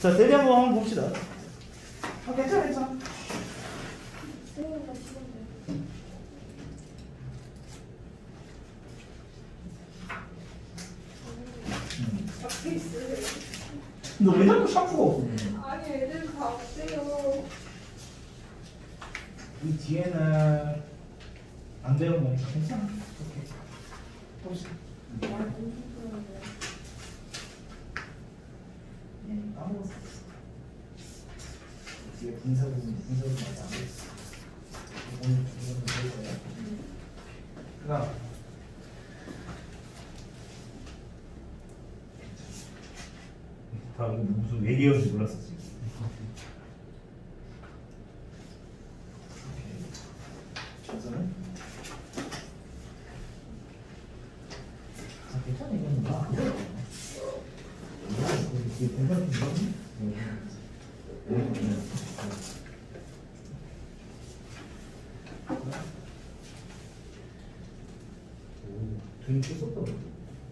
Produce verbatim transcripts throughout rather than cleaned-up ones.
자, 대리 한번 한번 봅시다. 아, 괜찮아, 괜찮아. 너 왜 자꾸 샤프가 없어? 아니 애들 다 없대요. 이 뒤에는 안 되는 거니까 괜찮아. 오케이. 봅시다. 네, 까먹었어. 뒤에 분석은 분석은 많이 안 됐어. 오늘 분석은 될 거야. 그다음. 다 무슨 외계어인지 몰랐어 지금. 저는 아 괜찮아 이건 뭐 안 돼요. 이게 공부하는 거. 오, 등이 쳤었다.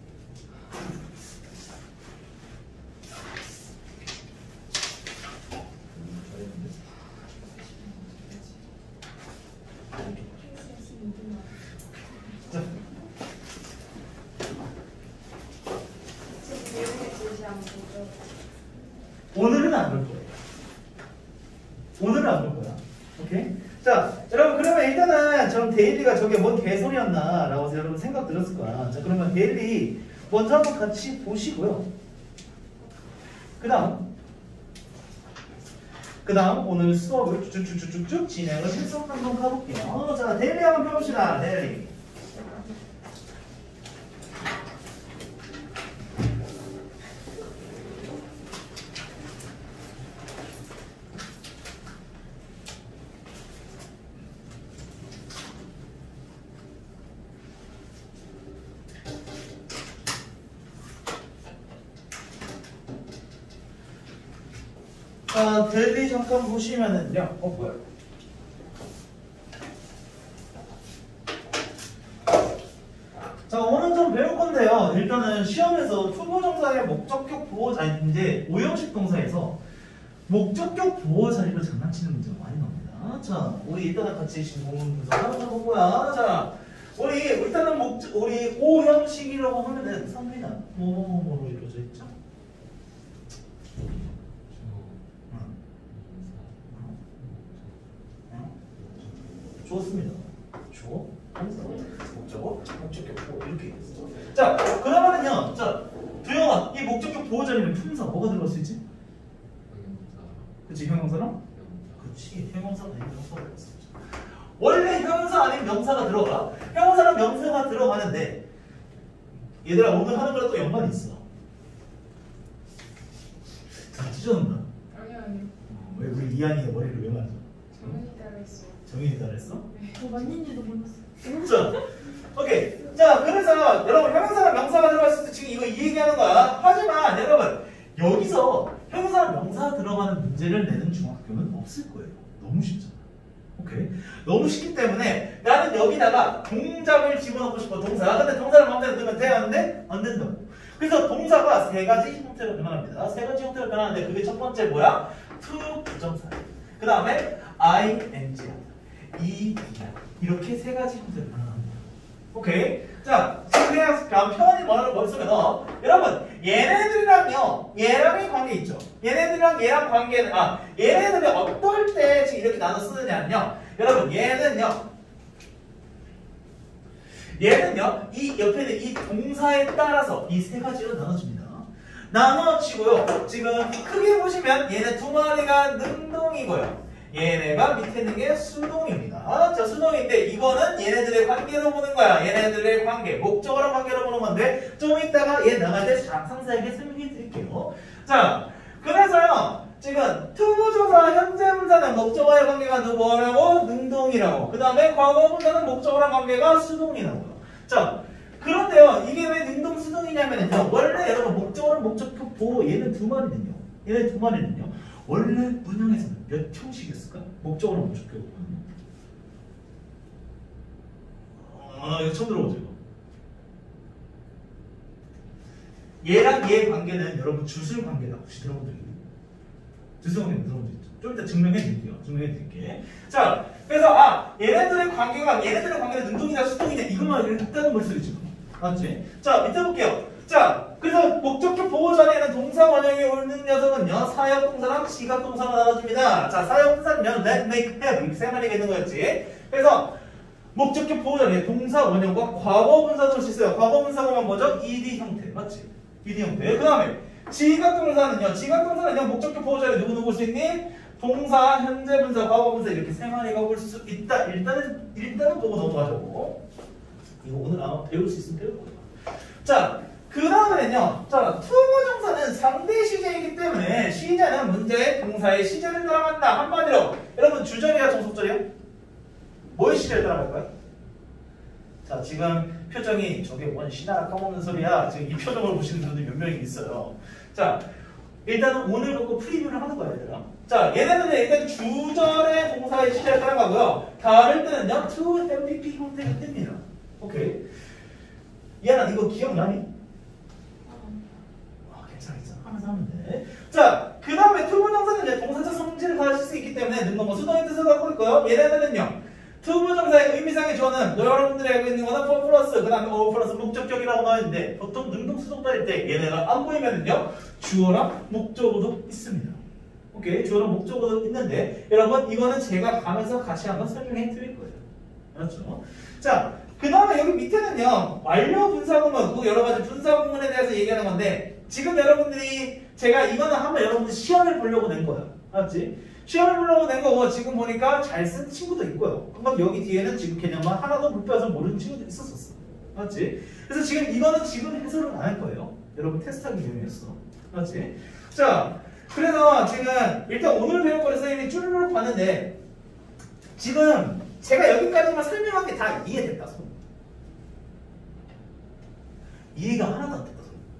오늘은 안 볼 거예요. 오늘은 안 볼 거야. 오케이? 자, 여러분 그러면 일단은 전 데일리가 저게 뭔 개소리였나 라고 해서 여러분 생각 들었을 거야. 자, 그러면 데일리 먼저 한번 같이 보시고요. 그 다음 그 다음 오늘 수업을 쭉쭉쭉쭉 진행을 해서 한번 가볼게요. 자, 데일리 한번 펴봅시다. 데일리. 아, 데일리 잠깐 보시면은요. 어, 뭐야? 자, 오늘 좀 배울 건데요. 일단은 시험에서 투부정사의 목적격 부호 자리, 이제 오형식 동사에서 목적격 부호 자리로 장난치는 문제가 많이 나옵니다. 자, 우리 일단은 같이 신공문 분석을 한번 해보고요. 자, 우리 일단은 목적, 우리 오형식이라고 하면은 상비는 뭐뭐뭐로 이루어져 있죠? 좋습니다. 조, 동사, 목적어, 목적격 부호 이렇게 있어. 자, 그러면은요. 자, 두영아, 이 목적격 부호 자리는 품사 뭐가 들어갈 수 있지? 그치, 형용사랑? 그치, 형용사 아닌 명사가 들어갈 수 있죠. 원래 형용사 아닌 명사가 들어가. 형용사랑 명사가 들어가는데 얘들아 오늘 하는 거랑 또 연관이 있어. 자, 찢어놓는다. 아니 아니. 어, 왜 우리 이한이의 머리를 왜 만져? 정연이 따라했어. 정인이 따라했어? 네. 저 맞는지도 몰랐어. 자, 오케이. 자, 그래서 여러분 형용사랑 명사가 들어갔을 때 지금 이거 이 얘기하는 거야. 하지만 여러분 여기서 형용사랑 명사가 들어가는 문제를 내는 중학교는 없을 거예요. 너무 쉽잖아. 오케이. 너무 쉽기 때문에 나는 여기다가 동작을 집어넣고 싶어. 동사. 근데 동사를 마음대로 넣으면 되는데 안 된다고. 그래서 동사가 세 가지 형태로 변합니다. 세 가지 형태로 변하는데 그게 첫 번째 뭐야? to 부정사. 그 다음에 ing, ed 이렇게 세 가지 형태로 변합니다. 오케이. 자, 지금 그냥 편히 말하는 머릿속에 넣어. 여러분, 얘네들이랑요, 얘랑의 관계 있죠? 얘네들이랑 얘랑 관계는, 아, 얘네들이 어떨 때 지금 이렇게 나눠 쓰느냐면요. 여러분, 얘는요, 얘는요, 이 옆에 있는 이 동사에 따라서 이 세 가지로 나눠집니다. 나눠지고요. 지금 크게 보시면 얘네 두 마리가 능동이고요. 얘네가 밑에 있는 게 수동입니다. 자, 수동인데 이거는 얘네들의 관계로 보는 거야. 얘네들의 관계, 목적어랑 관계로 보는 건데 좀 이따가 얘 나갈 때 상세하게 설명해 드릴게요. 자, 그래서요. 지금 투부정사 현재 분사는 목적어의 관계가 뭐라고? 능동이라고. 그 다음에 과거 분사는 목적어랑 관계가 수동이라고요. 자, 그런데요. 이게 왜 능동 수동이냐면요. 원래 여러분 목적어랑 목적격 보호 얘는 두 마리는요. 얘네 두 마리는요. 원래 문형에서는 몇 형식이었을까? 목적어랑 목적격 보호는요. 아, 이거 처음 들어보죠, 이거. 얘랑 얘의 관계는 여러분 주술 관계다. 혹시 들어본 적 있나요? 죄송해요. 그런 문제 있죠. 좀 이따 증명해 드릴게요. 증명해 드릴게. 자, 그래서 아 얘네들의 관계가 얘네들의 관계는 능동이냐 수동이냐 이것만 일단은 머릿속에 지금 맞지? 자 밑에 볼게요. 자 그래서 목적격 보호 자리에는 동사 원형이 오는 녀석은요 사역 동사랑 지각 동사로 나눠집니다. 자 사역 동사는요 let, make, have 이렇게 세 마리가 있는 거였지. 그래서 목적격 보호 자리에 동사 원형과 과거 분사 넣을 수 있어요. 과거 분사가 뭐죠? ed 형태 맞지? ed 형태. 그 다음에 지각 동사는요 지각 동사는요 목적격 보호 자리에 누구 누구 올 수 있니? 동사, 현재 분사, 과거 분사 이렇게 세 마리가 올 수 있다. 일단은 일단은 보고 넘어가자고. 이거 오늘 아마 배울 수 있으면 배울 거예요. 자, 그 다음에는요. 자, 투부정사는 상대 시제이기 때문에 시제는 문제의 동사의 시제를 따라간다. 한마디로 여러분 주절이야 정속절이야? 뭐의 시제를 따라갈까요? 자, 지금 표정이 저게 뭔 시나라 까먹는 소리야. 지금 이 표정을 보시는 분들이 몇 명이 있어요. 자, 일단은 오늘 보고 프리뷰를 하는 거야, 얘들아. 자, 얘네들은 일단 주절의 동사의 시제를 따라가고요. 다를 때는요, to 엠피피 형태가 뜹니다. 오케이. 얘는 이거 기억나니? 아, 괜찮아, 괜찮아. 하면서 하면 돼. 자, 그 다음에 투부정사는 이제 동사적 성질을 가질 수 있기 때문에 능동어 수동의 뜻을 갖고 있고요. 얘네들은요, 투부정사의 의미상의 조어는 여러분들이 알고 있는 거는 for 플러스, 그 다음에 o 플러스 목적격이라고 나와있는데 보통 능동 수동 따를 때 얘네가 안 보이면은요, 주어랑 목적어도 있습니다. 오케이, 주어랑 목적어도 있는데 여러분 이거는 제가 가면서 같이 한번 설명해 드릴 거예요. 알았죠? 자, 그 다음에 여기 밑에는요 완료 분사구문, 그 여러 가지 분사구문에 대해서 얘기하는 건데 지금 여러분들이 제가 이거는 한번 여러분들 시험을 보려고 낸 거야. 알았지? 시험을 보려고 낸 거고 지금 보니까 잘 쓴 친구도 있고요. 그럼 여기 뒤에는 지금 개념만 하나도 못 배워서 모르는 친구도 있었었어. 맞지? 그래서 지금 이거는 지금 해설은 안 할 거예요. 여러분 테스트하기 위함이었어. 맞지? 자, 그래서 지금 일단 오늘 배울 거를 선생님이 쭈르륵 봤는데 지금 제가 여기까지만 설명한 게 다 이해됐다. 손. 이해가 하나도 안 됐다.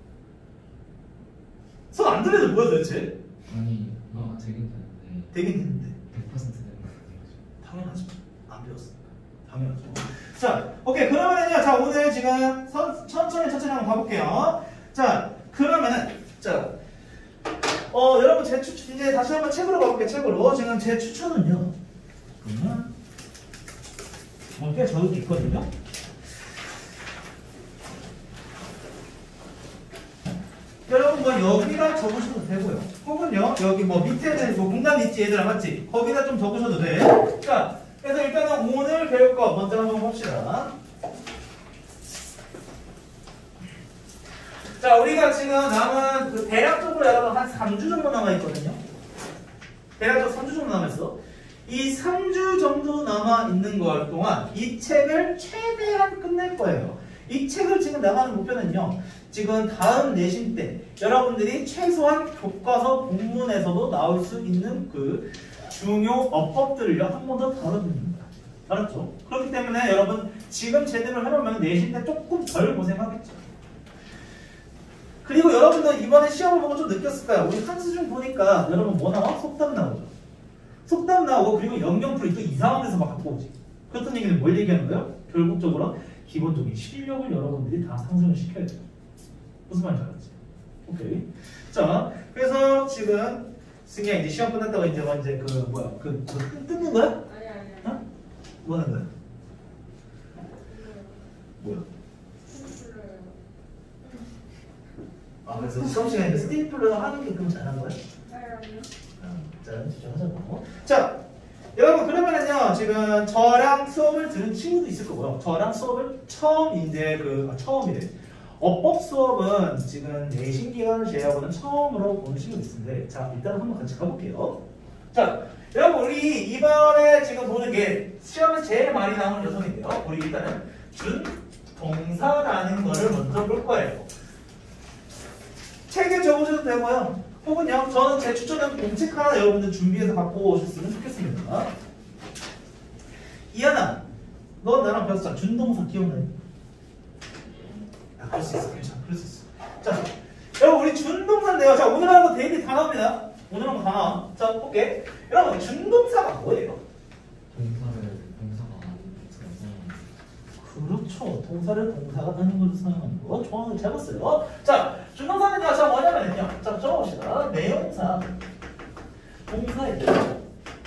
손 안 들려도 뭐야 도대체? 아니, 아 되긴 되는데 되긴 했는데 백 퍼센트 되는 거 아니에요? 당연하죠. 안 배웠으니까. 당연하죠. 자, 오케이. 그러면은요. 자, 오늘 지금 선, 천천히 천천히 한번 가볼게요. 자, 그러면은 자, 어, 여러분 제 추천 이제 다시 한번 책으로 가볼게요. 책으로. 지금 제 추천은요. 그러면 어, 꽤 적은 게 있거든요. 여러분 뭐 여기다 적으셔도 되고요. 혹은요 여기 뭐 밑에는 뭐 공간 있지 얘들아 맞지? 거기다 좀 적으셔도 돼. 자, 그래서 일단은 오늘 배울 거 먼저 한번 봅시다. 자, 우리가 지금 남은 그 대략적으로 여러분 한 삼 주 정도 남아 있거든요. 대략적으로 삼 주 정도 남았어. 이 삼 주 정도 남아 있는 것 동안 이 책을 최대한 끝낼 거예요. 이 책을 지금 나가는 목표는요. 지금 다음 내신 때 여러분들이 최소한 교과서 본문에서도 나올 수 있는 그 중요 어법들을요 한 번 더 다뤄드립니다. 알았죠? 그렇기 때문에 여러분 지금 제대로 해놓으면 내신 때 조금 덜 고생하겠죠. 그리고 여러분들 이번에 시험을 보고 좀 느꼈을 거야. 우리 한수중 보니까 여러분 뭐 나와? 속담 나오죠. 속담 나오고 그리고 영영풀이 또 이상한 데서 막 갖고 오지. 그렇다는 얘기는 뭘 얘기하는 거예요? 결국적으로 기본적인 실력을 여러분들이 다 상승을 시켜야 돼요. 무슨 말인지 알았지? 오케이. 자, 그래서 지금 승희야 이제 시험 끝났다고 이제 뭐 이제 그 뭐야 그, 그 뜯는 거야? 아니 아니 아니. 어? 뭐 하는 거야? 뭐야? 스티플러요. 아 그래서 수업 시간에 스테이플러 하는 게 그럼 잘한 거야? 아니 아니요. 자, 집중하자고. 자, 여러분 그러면은요 지금 저랑 수업을 들은 친구도 있을 거고요. 저랑 수업을 처음 이제 그 아, 처음이래. 어법 수업은 지금 내신 기간을 제외하고는 처음으로 보는 친구도 있는데, 자 일단 한번 같이 가볼게요. 자, 여러분 우리 이번에 지금 보는 게 시험에 제일 많이 나오는 녀석인데요. 우리 일단은 준 동사라는 거를 먼저 볼 거예요. 책에 적으셔도 되고요. 혹은요, 저는 제 추천은 공책 하나 여러분들 준비해서 갖고 오셨으면 좋겠습니다. 이하나, 너 나랑 배웠잖아. 준동사 기억나니? 아, 그럴 수 있어. 괜찮아. 그럴 수 있어. 자, 여러분 우리 준동사인데요. 자, 오늘 하는 거 데일리 다 나옵니다. 오늘 하는 거 다 나와. 자, 볼게. 여러분 준동사가 뭐예요? 동사를 동사가 아닌 그렇죠. 동사를 동사가 되는 걸로 사용하는 거. 좋아요. 잘 봤어요. 자, 준동사는요. 자, 뭐냐면요. 자, 적어봅시다. 내용사. 동사에 대해서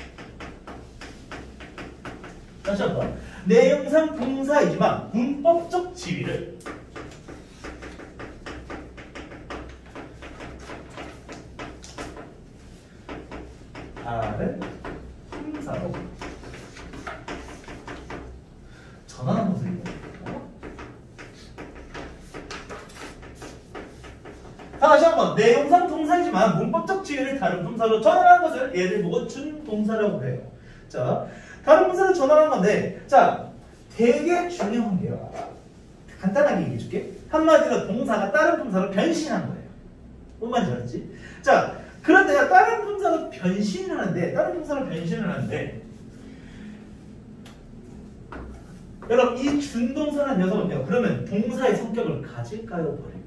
다시 한번 내용상 동사이지만 문법적 지위를 다른 품사로 전환한 모습입니다. 다시 한번 내용상 동사이지만 문법적 지위를 다른 품사로 전환한 것을 얘를 보고 준동사라고 해요. 자, 다른 품사로 전환한 건데, 자, 되게 중요한 게요. 간단하게 얘기해 줄게. 한마디로 동사가 다른 품사로 변신한 거예요. 뭔 말인지 알았지? 자, 그런데 다른 품사로 변신을 하는데, 다른 품사로 변신을 하는데, 여러분, 이 준동사라는 녀석은요, 그러면 동사의 성격을 가질까요, 버릴까요?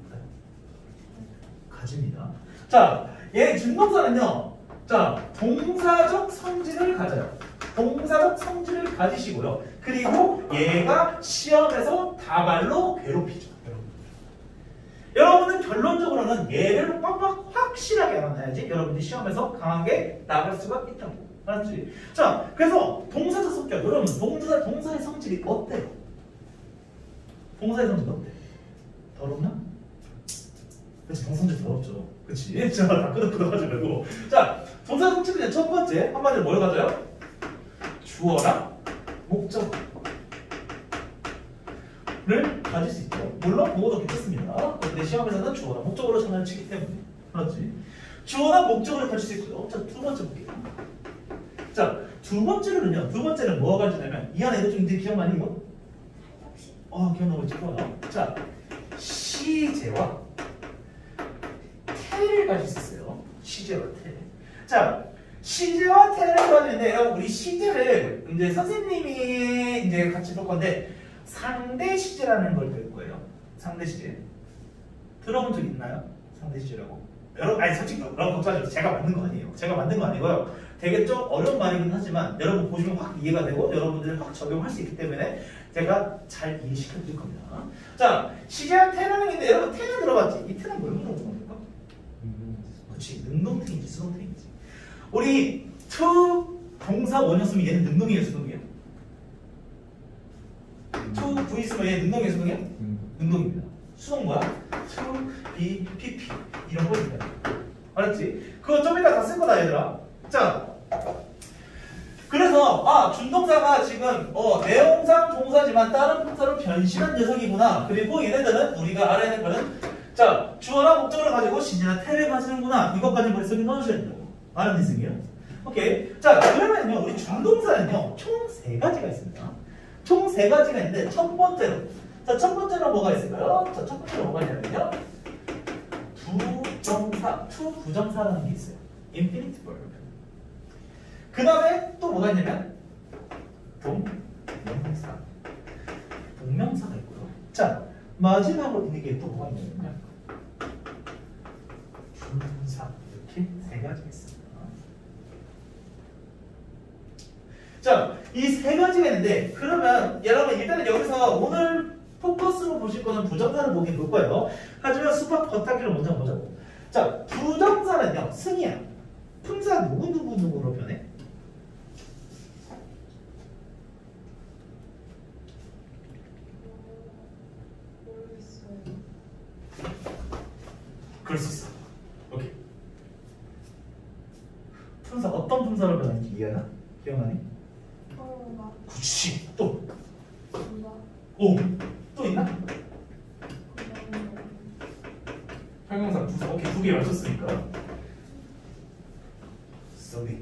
가집니다. 자, 얘 준동사는요, 자, 동사적 성질을 가져요. 동사적 성질을 가지시고요. 그리고 얘가 시험에서 다발로 괴롭히죠. 여러분은 결론적으로는 얘를 빡빡 확실하게 알아놔야지 여러분들이 시험에서 강하게 나갈 수가 있다고. 알았지? 자, 그래서 동사적 성격, 여러분 동사, 동사의 성질이 어때요? 동사의 성질이 어때? 더럽나? 그치, 동사 성질 더럽죠. 그치? 자, 다 끄덕끄덕하지 말고. 자, 동사 성질은 첫 번째, 한마디로 뭘 가져요? 주어랑 목적을 가질 수 있죠. 물론 그것도 괜찮습니다. 그런데 시험에서는 주어랑 목적으로 전환을 치기 때문에. 그렇지? 주어랑 목적을 가질 수 있고요. 자, 두 번째 볼게요. 자, 두 번째로는요. 두 번째는 뭐가 가지냐면 이 안에 좀 이제 기억나니 이거? 어, 기억나고 있지? 좋아요. 자, 시제와 태를 가질 수 있어요. 시제와 태. 자, 시제와 태를 가지는데 여러분 우리 시제를 이제 선생님이 이제 같이 볼 건데 상대 시제라는 걸 배울 거예요. 상대 시제. 들어본 적 있나요? 상대 시제라고? 여러분, 아니 솔직히 여러분 걱정하지 마세요. 제가 만든 거 아니에요. 제가 만든 거 아니고요. 되게 좀 어려운 말이긴 하지만 여러분 보시면 확 이해가 되고 여러분들이 확 적용할 수 있기 때문에 제가 잘 이해시켜 드릴 겁니다. 자, 시제와 태라는 게 있는데 여러분 태는 들어봤지? 이 태는 뭘 물어보는 겁니까? 그렇지, 능동태인지 수동태인지. 우리 to 동사 원형 쓰면 얘는 능동이에요, 수동이에요? to v 쓰면 얘 능동이에요, 수동이에요? 능동입니다. 수동 뭐야? to, be, pp 이런 거입니다. 알았지? 그거 좀 이따 다 쓸 거다 얘들아. 자, 그래서 아 준동사가 지금 어 내용상 동사지만 다른 동사로 변신한 녀석이구나. 그리고 얘네들은 우리가 알아야 할 거는 자 주어나 목적을 가지고 시제나 태를 가지는구나. 이것까지 머릿속에 넣으셔야 된다고. 아는 이승이요? 오케이. 자 그러면요 우리 준동사는요 총 세 가지가 있습니다. 총 세 가지가 있는데 첫 번째로 자 첫 번째로 뭐가 있을까요? 자 첫 번째로 뭐가 있냐면요 부정사, to 부정사라는 게 있어요. infinitive verb. 그 다음에 또 뭐가 있냐면 동명사. 동명사가 있고요. 자 마지막으로 있는 게 또 뭐가 있냐면 분사. 이렇게 세 가지가 있습니다. 자, 이 세 가지가 있는데 그러면 여러분 일단은 여기서 오늘 포커스로 보실 거는 부정사를 보긴 볼 거예요. 하지만 수박 겉핥기를 먼저 보자고. 자, 부정사는요 승이야. 품사 누구누구누구로 변해? 그럴 수 있어. 오케이. 품사 어떤 품사로 변하는지 이해하나? 기억나니? 어, 그치. 또. 나, 오. 또 있나? 나, 형용사 부사. 오케이. 두 개 맞췄으니까. 쏘리.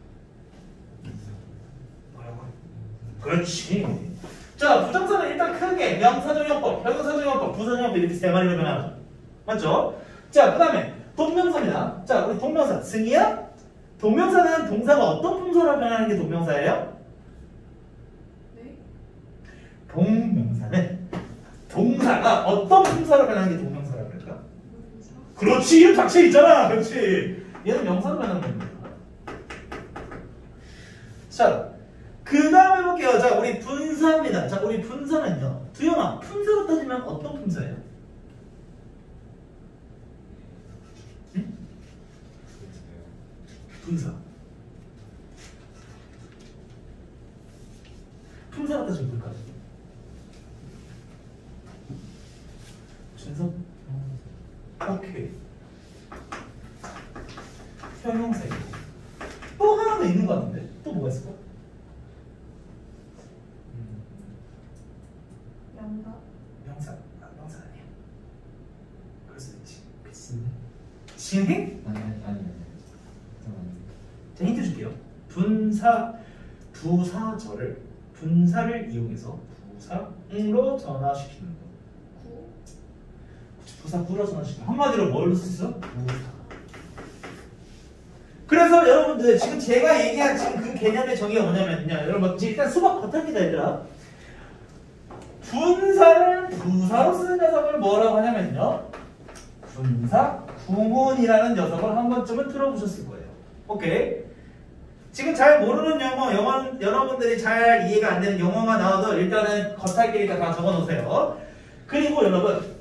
뭐라고? 그렇지. 자, 부정사는 일단 크게 명사적용법, 형용사적용법, 부사적용법 이렇게 세 마리로 변하죠. 맞죠? 자, 그 다음에 동명사입니다. 자, 우리 동명사 승이야? 동명사는 동사가 어떤 품사로 변하는 게 동명사예요? 네? 동명사는 동사가 어떤 품사로 변하는 게 동명사라고 그럴까? 무사? 그렇지, 이름 자체 있잖아. 그렇지. 얘는 명사로 변하는 겁니다. 자, 그 다음에 볼게요. 자, 우리 분사입니다. 자, 우리 분사는요. 두영아, 품사로 따지면 어떤 품사예요? 응? 분사. 형용사이고 또 하나 더 있는 것 같은데 또 뭐가 있을까? 음, 명사. 명사. 아, 명사 아니야. 그럴 수도 있지. 쓴? 진행? 아니 아니 아니 아니. 잠깐만. 자, 힌트 줄게요. 분사, 부사절을 분사를 이용해서 부사로 전화시키는 거. 구. 부사 구로 전화시키는 거. 한마디로 뭘로 쓰죠? 부사. 그래서 여러분들 지금 제가 얘기한 지금 그 개념의 정의가 뭐냐면요. 여러분 일단 수박 겉합니다 얘들아. 분사를 부사로 쓰는 녀석을 뭐라고 하냐면요. 분사 구문이라는 녀석을 한 번쯤은 들어보셨을 거예요. 오케이. 지금 잘 모르는 영어, 영어 여러분들이 잘 이해가 안 되는 영어가 나와도 일단은 겉핥기니까 다 적어놓으세요. 그리고 여러분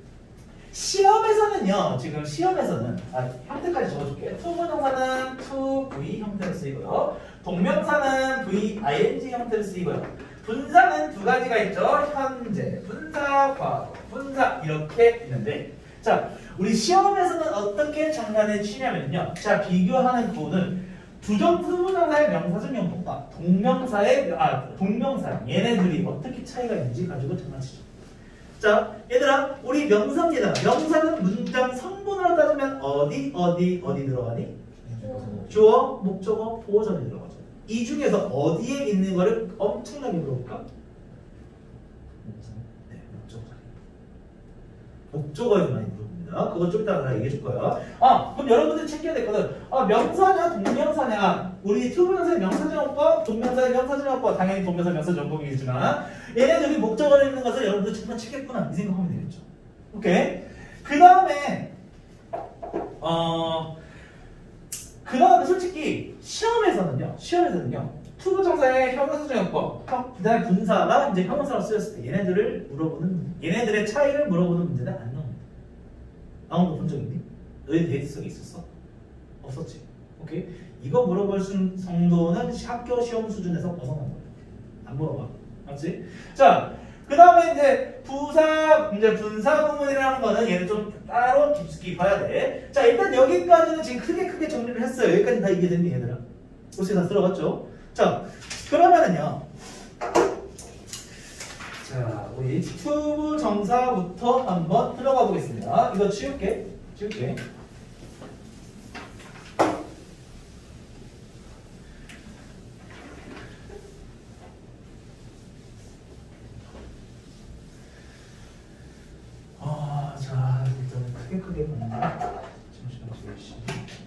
시험에서는요. 지금 시험에서는 아, 형태까지 적어줄게요. 투부정사는 to V 형태로 쓰이고요. 동명사는 V ing 형태로 쓰이고요. 분사는 두 가지가 있죠. 현재, 분사, 과거, 분사 이렇게 있는데 자, 우리 시험에서는 어떻게 장난을 치냐면요. 자, 비교하는 부분은 부정투부정사의 명사적 용법과 동명사의 아 동명사 얘네들이 어떻게 차이가 있는지 가지고 장난치죠. 자, 얘들아, 우리 명사입니다. 명사는 문장 성분으로 따지면 어디 어디 어디 들어가니? 주어, 목적어, 보어절이 들어가죠. 이 중에서 어디에 있는 거를 엄청나게 물어볼까? 네, 목적어 자리. 목적어에서 많이 물어봅니다. 그거 좀 이따가 내가 얘기해 줄 거야. 아, 그럼 여러분들 챙겨야 되거든. 아, 명사냐, 동명사냐. 우리 투부정사의 명사전형법, 동명사의 명사전형법. 당연히 동명사 명사전형법이겠지만 얘네들이 목적어를 있는 것을 여러분들 정말 챙겼구나. 이 생각하면 되겠죠. 오케이. 그 다음에 어, 그 다음에 솔직히 시험에서는요. 시험에서는요. 투부정사의 형용사전형법, 그 다음에 분사가 이제 형용사로 쓰였을 때 얘네들을 물어보는 얘네들의 차이를 물어보는 문제는 안 나옵니다. 나온 거 본 적 있니? 너희 데이트 속에 있었어? 없었지. 오케이? 이거 물어볼 수, 정도는 학교 시험 수준에서 벗어난 거예요. 안 물어봐. 맞지? 자, 그 다음에 이제 부사, 이제 분사 구문이라는 거는 얘는 좀 따로 깊숙이 봐야 돼. 자, 일단 여기까지는 지금 크게 크게 정리를 했어요. 여기까지 다 이해됐니, 얘들아? 옷에 다 들어갔죠? 자, 그러면은요. 자, 우리 투부정사부터 한번 들어가 보겠습니다. 이거 지울게. 지울게. 아, 자, 일단 크게 크게 보면 잠시만 잠시만.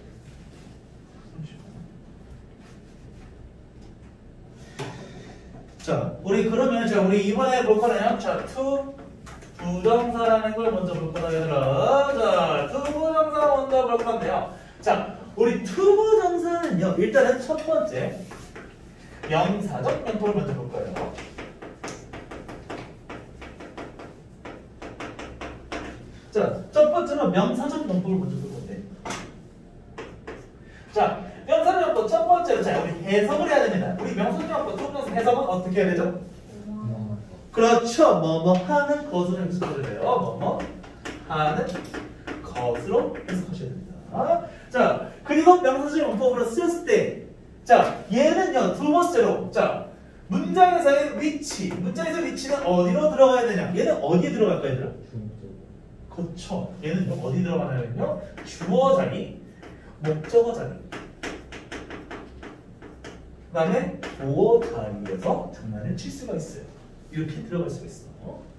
자, 우리 그러면 자, 우리 이번에 볼 거는요. 자, 투 부정사라는 걸 먼저 볼 거다, 얘들아. 자, 투부정사 먼저 볼 건데요. 자, 우리 투부정사는요. 일단은 첫 번째 명사적 용법을 먼저 볼 거예요. 자, 첫 번째는 명사적 용법을 먼저 볼 건데. 자, 명사적 용법 첫 번째로 자, 우리 해석을 해야 됩니다. 우리 명사적 용법 투부정사 해석은 어떻게 해야 되죠? 그렇죠. 뭐뭐 하는 것으로 해석하셔야 돼요. 뭐뭐 하는 것으로 해석하셔야 됩니다. 자, 그리고 명사적 용법으로 쓰였을 때, 자, 얘는요 두 번째로, 자, 문장에서의 위치, 문장에서 위치는 어디로 들어가야 되냐? 얘는 어디에 들어갈까, 얘들아? 그렇죠. 얘는 어디 들어가냐면요, 주어 자리, 목적어 자리, 그다음에 보어 자리에서 장난을 칠 수가 있어요. 이렇게 들어갈 수가 있어.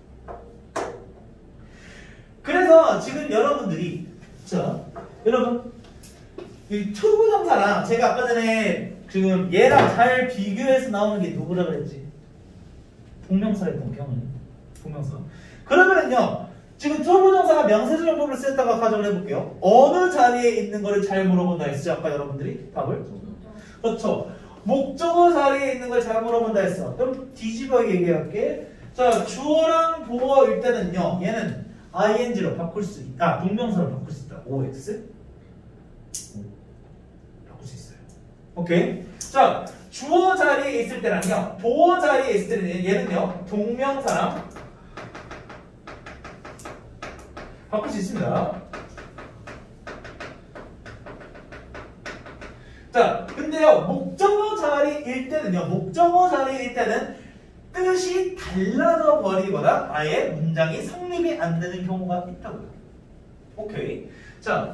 그래서 지금 여러분들이 자, 여러분 이 투부정사랑 제가 아까 전에 지금 얘랑 잘 비교해서 나오는 게 누구라 그랬지? 동명사였던 경우는 동명사. 그러면은요, 지금 투부정사가 명사적 용법을 쓰였다고 가정을 해볼게요. 어느 자리에 있는 거를 잘 물어본다 했죠? 아까 여러분들이 답을? 그렇죠. 목적어 자리에 있는 걸 잘 물어본다 했어. 그럼 뒤집어 얘기할게. 자, 주어랑 보어일 때는요, 얘는 아이엔지로 바꿀 수 있다. 아, 동명사로 바꿀 수 있다. 오엑스 바꿀 수 있어요. 오케이. 자, 주어 자리에 있을 때랑요, 보어 자리에 있을 때는 얘는요, 동명사랑 바꿀 수 있습니다. 자, 근데요, 목적어 자리일 때는요, 목적어 자리일 때는 뜻이 달라져 버리거나 아예 문장이 성립이 안 되는 경우가 있다고요. 오케이. 자.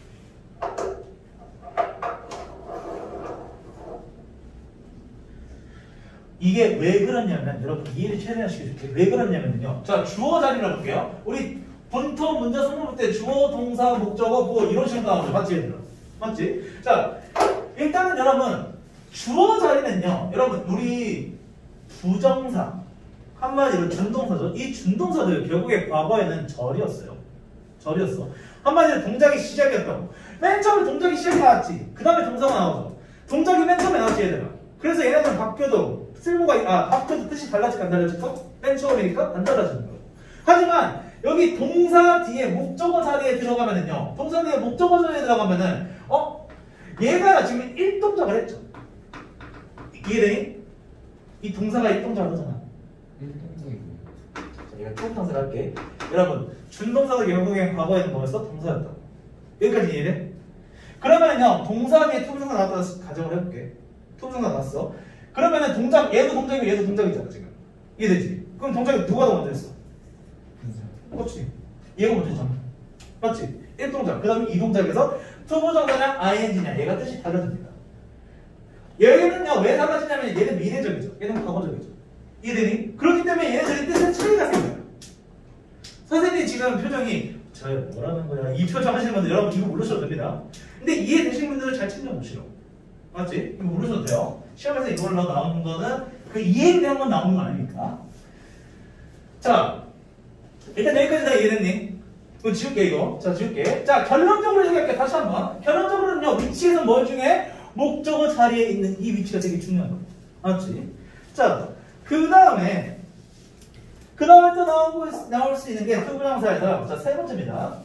이게 왜 그러냐면, 여러분 이해를 최대한 시켜줄게요. 왜 그러냐면요. 자, 주어 자리라고 볼게요. 우리 본토 문제 성분 때 주어, 동사, 목적어, 뭐 이런 식으로 나오죠. 맞지, 얘들아? 맞지? 자, 일단은 여러분, 주어 자리는요, 여러분, 우리 부정사, 한마디로 준동사죠. 이 준동사들 결국에 과거에는 절이었어요. 절이었어. 한마디로 동작이 시작이었다고. 맨 처음에 동작이 시작이 나왔지. 그 다음에 동사가 나오죠. 동작이 맨 처음에 나왔지, 얘들아. 그래서 얘네들은 바뀌어도 쓸모가, 아, 바뀌어도 뜻이 달라질까 안 달라질까? 맨 처음이니까 안 달라지는 거예요. 하지만 여기 동사 뒤에 목적어 자리에 들어가면은요, 동사 뒤에 목적어 자리에 들어가면은, 어? 얘가 지금 일동작을 했죠. 이해되니? 이 동사가 일동작을 하잖아. 일동작이 뭐예요? 자, 내가 초동사를 할게. 여러분, 준동사가 결국엔 과거에는 뭐였어? 동사였다고. 여기까지 이해돼? 그러면은요, 동사 뒤에 투부정사 나왔다 가정을 해볼게. 투부정사 나왔어. 그러면은 동작, 얘도 동작이고 얘도 동작이잖아, 지금. 이해되지? 그럼 동작이 누가 더 먼저 했어? 그렇지. 얘가 먼저 했잖아. 맞지? 일동작. 그 다음에 이동작에서 투부정사냐 아이엔지냐 얘가 뜻이 달라집니다. 얘는요 왜 달라지냐면 얘는 미래적이죠. 얘는 과거적이죠. 이해되니? 그렇기 때문에 얘네들이 뜻의 차이가 생겨요. 선생님이 지금 표정이 저 뭐라는 거야 이 표정 하시는 분들 여러분 이거 모르셔도 됩니다. 근데 이해되시는 분들은 잘 챙겨보시라고. 맞지? 이거 모르셔도 돼요. 시험에서 이걸로 나오는 거는 그 이해에 대한 건 나오는 거 아닙니까? 자, 일단 여기까지 다 이해됐니? 이거 지울게 이거. 자, 지울게. 자, 결론적으로 얘기할게. 다시 한번. 결론적으로는요, 위치에서 뭘 중에? 목적어 자리에 있는 이 위치가 되게 중요한 거예요. 맞지? 자, 그 다음에 그 다음에 또 나오고, 나올 수 있는 게 투부정사에서요. 자, 세 번째입니다.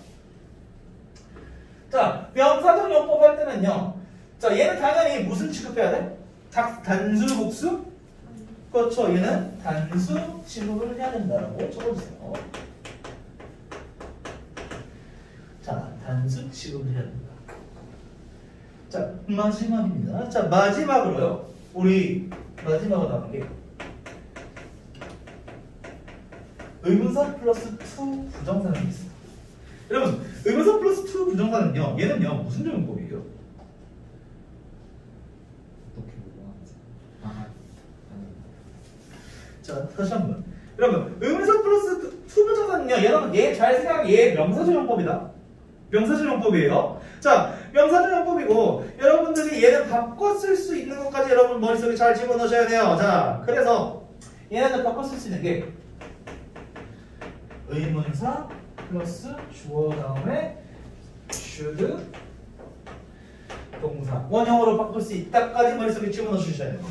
자, 명사적 용법 할 때는요. 자, 얘는 당연히 무슨 취급해야 돼? 작, 단수, 복수? 그렇죠. 얘는 단수 취급을 해야 된다라고 적어주세요. 자, 단수 취급을 해야 된다. 자, 마지막입니다. 자, 마지막으로요. 우리 마지막으로 나온 게 의문사 플러스 투 부정사는 있어요. 여러분, 의문사 플러스 투 부정사는요. 얘는요. 무슨 적용법이에요? 어떻게 보면 아, 아니. 자, 다시 한번. 여러분, 의문사 플러스 투 부정사는요. 얘는 얘 잘 생각하면 얘 명사적용법이다. 명사적용법이에요. 자, 명사적용법이고 여러분들이 얘는 바꿔 쓸 수 있는 것까지 여러분 머릿속에 잘 집어넣으셔야 돼요. 자, 그래서 얘네들 바꿔 쓸 수 있는 게 의문사 플러스 주어 다음에 should 동사 원형으로 바꿀 수 있다까지 머릿속에 집어넣으셔야 돼요.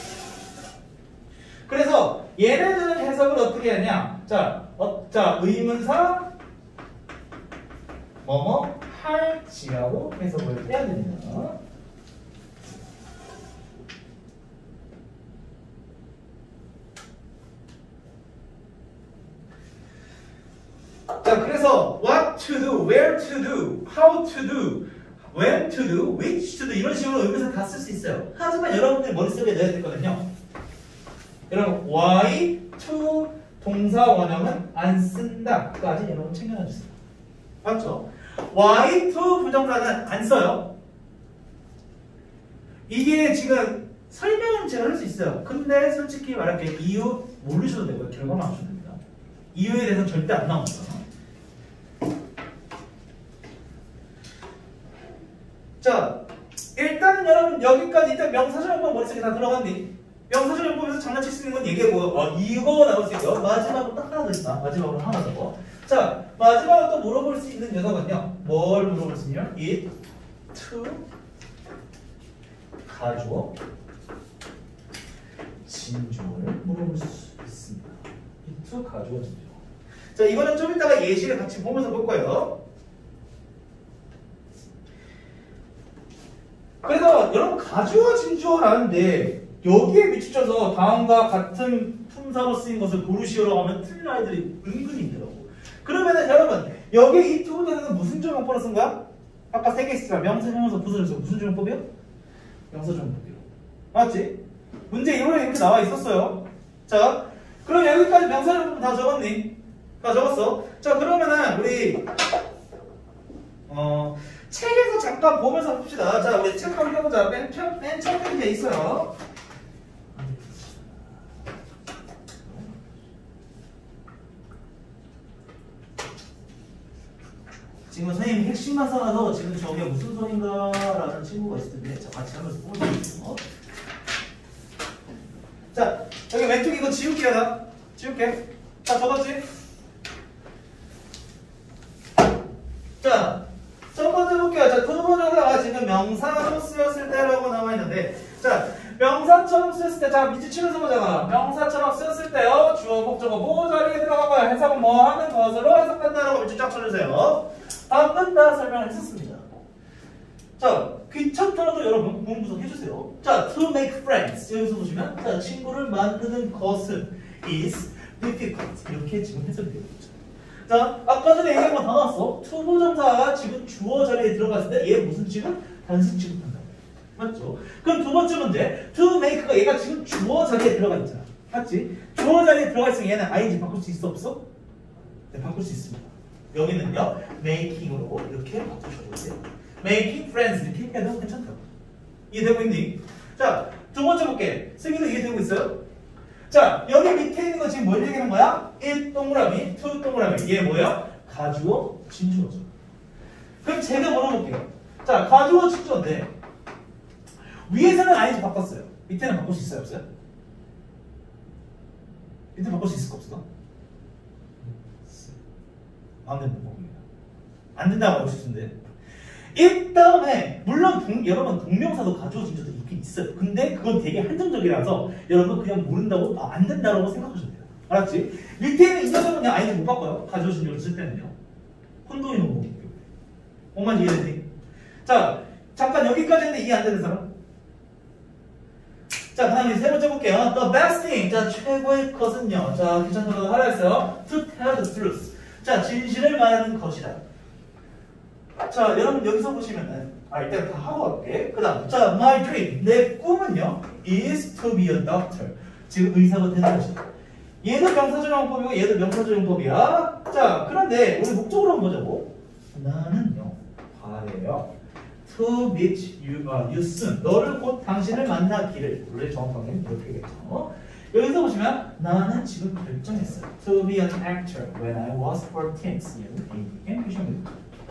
그래서 얘네들은 해석을 어떻게 하냐? 자, 어, 자 의문사 뭐뭐 할지라고 해석을 해야 됩니다. 자, 그래서 what to do, where to do, how to do, when to do, which to do 이런 식으로 의문사 다 쓸 수 있어요. 하지만 여러분들 머릿속에 넣어야 되거든요. 여러분 why to 동사 원형은 안 쓴다까지 여러분 챙겨놔 주세요. 맞죠? why to 부정사는 안 써요. 이게 지금 설명은 제가 할 수 있어요. 근데 솔직히 말할게 이유 모르셔도 되고요. 결과만 하셔도 됩니다. 이유에 대해서는 절대 안 나옵니다. 자, 일단은 여러분 여기까지 일단 명사적용법 머릿속에 다 들어갔니? 명사적용법에서 장난칠 수 있는 건 얘기하고 어, 이거 나올 수 있고요. 마지막으로 딱 하나 더 있다. 마지막으로 하나 더. 자, 마지막으로 또 물어볼 수 있는 녀석은요. 뭘 물어볼 수 있냐? it, to, 가주어, 진주어를 물어볼 수 있습니다. it, to, 가주어, 진주어. 자, 이거는 좀 이따가 예시를 같이 보면서 볼 거예요. 그래서 여러분 가주어, 진주어라는데 여기에 미치셔서 다음과 같은 품사로 쓰인 것을 고르시오라고 하면 틀린 아이들이 은근히 있더라고. 그러면은 여러분 여기 이 두 문제에서는 무슨 적용법을 쓴 거야? 아까 세 개 있으니까 명사, 형용사, 부사를 써. 무슨 적용법이요? 명사조용법이요. 맞지? 문제 이번에 이렇게 나와 있었어요. 자, 그럼 여기까지 명사조용법 다 적었니? 다 적었어. 자, 그러면은 우리 어 책에서 잠깐 보면서 봅시다. 자, 우리 책 한번 펴보자. 맨, 맨 첫 페이지에 있어요. 지금 선생님이 핵심만 써놔서 지금 저게 무슨 소린가 라는 친구가 있을 텐데 자, 같이 하면서 보여주세요. 자, 여기 왼쪽 이거 지울게요. 나 지울게. 다 적었지? 자, 첫 번째 볼게요. 자, 두 번째가 지금 명사로 쓰였을 때라고 나와 있는데, 자, 명사처럼 쓰였을 때, 자, 밑에 치면서 보자가 명사처럼 쓰였을 때요. 주어, 목적어, 뭐 자리에 들어가고요. 해석은 뭐 하는 것으로 해석된다라고 밑에 쫙 쳐주세요. 방금 다 설명을 했었습니다. 자, 귀찮더라도 여러분 공부 좀 해주세요. 자, to make friends. 여기서 보시면, 자, 친구를 만드는 것은 is difficult. 이렇게 지금 해석되어 있죠. 자, 아까 전에 얘기한 거 다 나왔어. 투부정사가 지금 주어 자리에 들어갔을 때 얘 무슨 취급? 단수 취급한다. 맞죠? 그럼 두 번째 문제. to make가 얘가 지금 주어 자리에 들어가 있잖아. 맞지? 주어 자리에 들어가 있으면 얘는 아이엔지 바꿀 수 있어 없어? 네, 바꿀 수 있습니다. 여기는요, making으로 이렇게 바꾸셔도 돼요. making friends 이렇게 해도 괜찮다고. 이해되고 있니? 자, 두 번째 볼게. 승희도 이해되고 있어요? 자, 여기 밑에 있는 거 지금 뭘 얘기하는 거야? 일 동그라미, 투 동그라미. 얘 뭐야? 가주어, 진주어죠. 그럼 제가 물어볼게요. 자, 가주어, 진주어인데 위에서는 아이엔지 바꿨어요. 밑에는 바꿀 수 있어요? 없어요? 밑에 바꿀 수 있을까 없을까? 안 된다고 봅니다. 안 된다고 하고 싶은데 일단에 물론 동, 여러분 동명사도 가주어 진주어도 있긴 있어요. 근데 그건 되게 한정적이라서 여러분 그냥 모른다고 아, 안 된다고 생각하셔도 돼요. 알았지? 밑에 있는 이 녀석은 그냥 아이디 못 바꿔요. 가주어 진주어를 쓸 때는요. 혼돈이 너무 오기 때문에. 엄마 이해되니? 자, 잠깐 여기까지 했는데 이해 안 되는 사람? 자, 그 다음에 세 번째 볼게요. The best thing. 자, 최고의 것은요. 자, 귀찮다고 하라 했어요. To tell the truth. 자, 진실을 말하는 것이다. 자, 여러분 여기서 보시면은 아 일단 다 하고 갈게. 그 다음 자, my dream 내 꿈은요 is to be a doctor. 지금 의사가 되는 것이다. 얘도 명사조용법이고 얘도 명사조용법이야. 자, 그런데 우리 목적으로 한번 보자고. 나는요 바래요 to meet you, uh, you soon. 너를 곧 당신을 만나기를. 원래 정확하게는 이렇게 되겠죠. 여기서 보시면 나는 지금 결정했어요. To be an actor when I was fourteen. 얘는 A, M 표시합니다.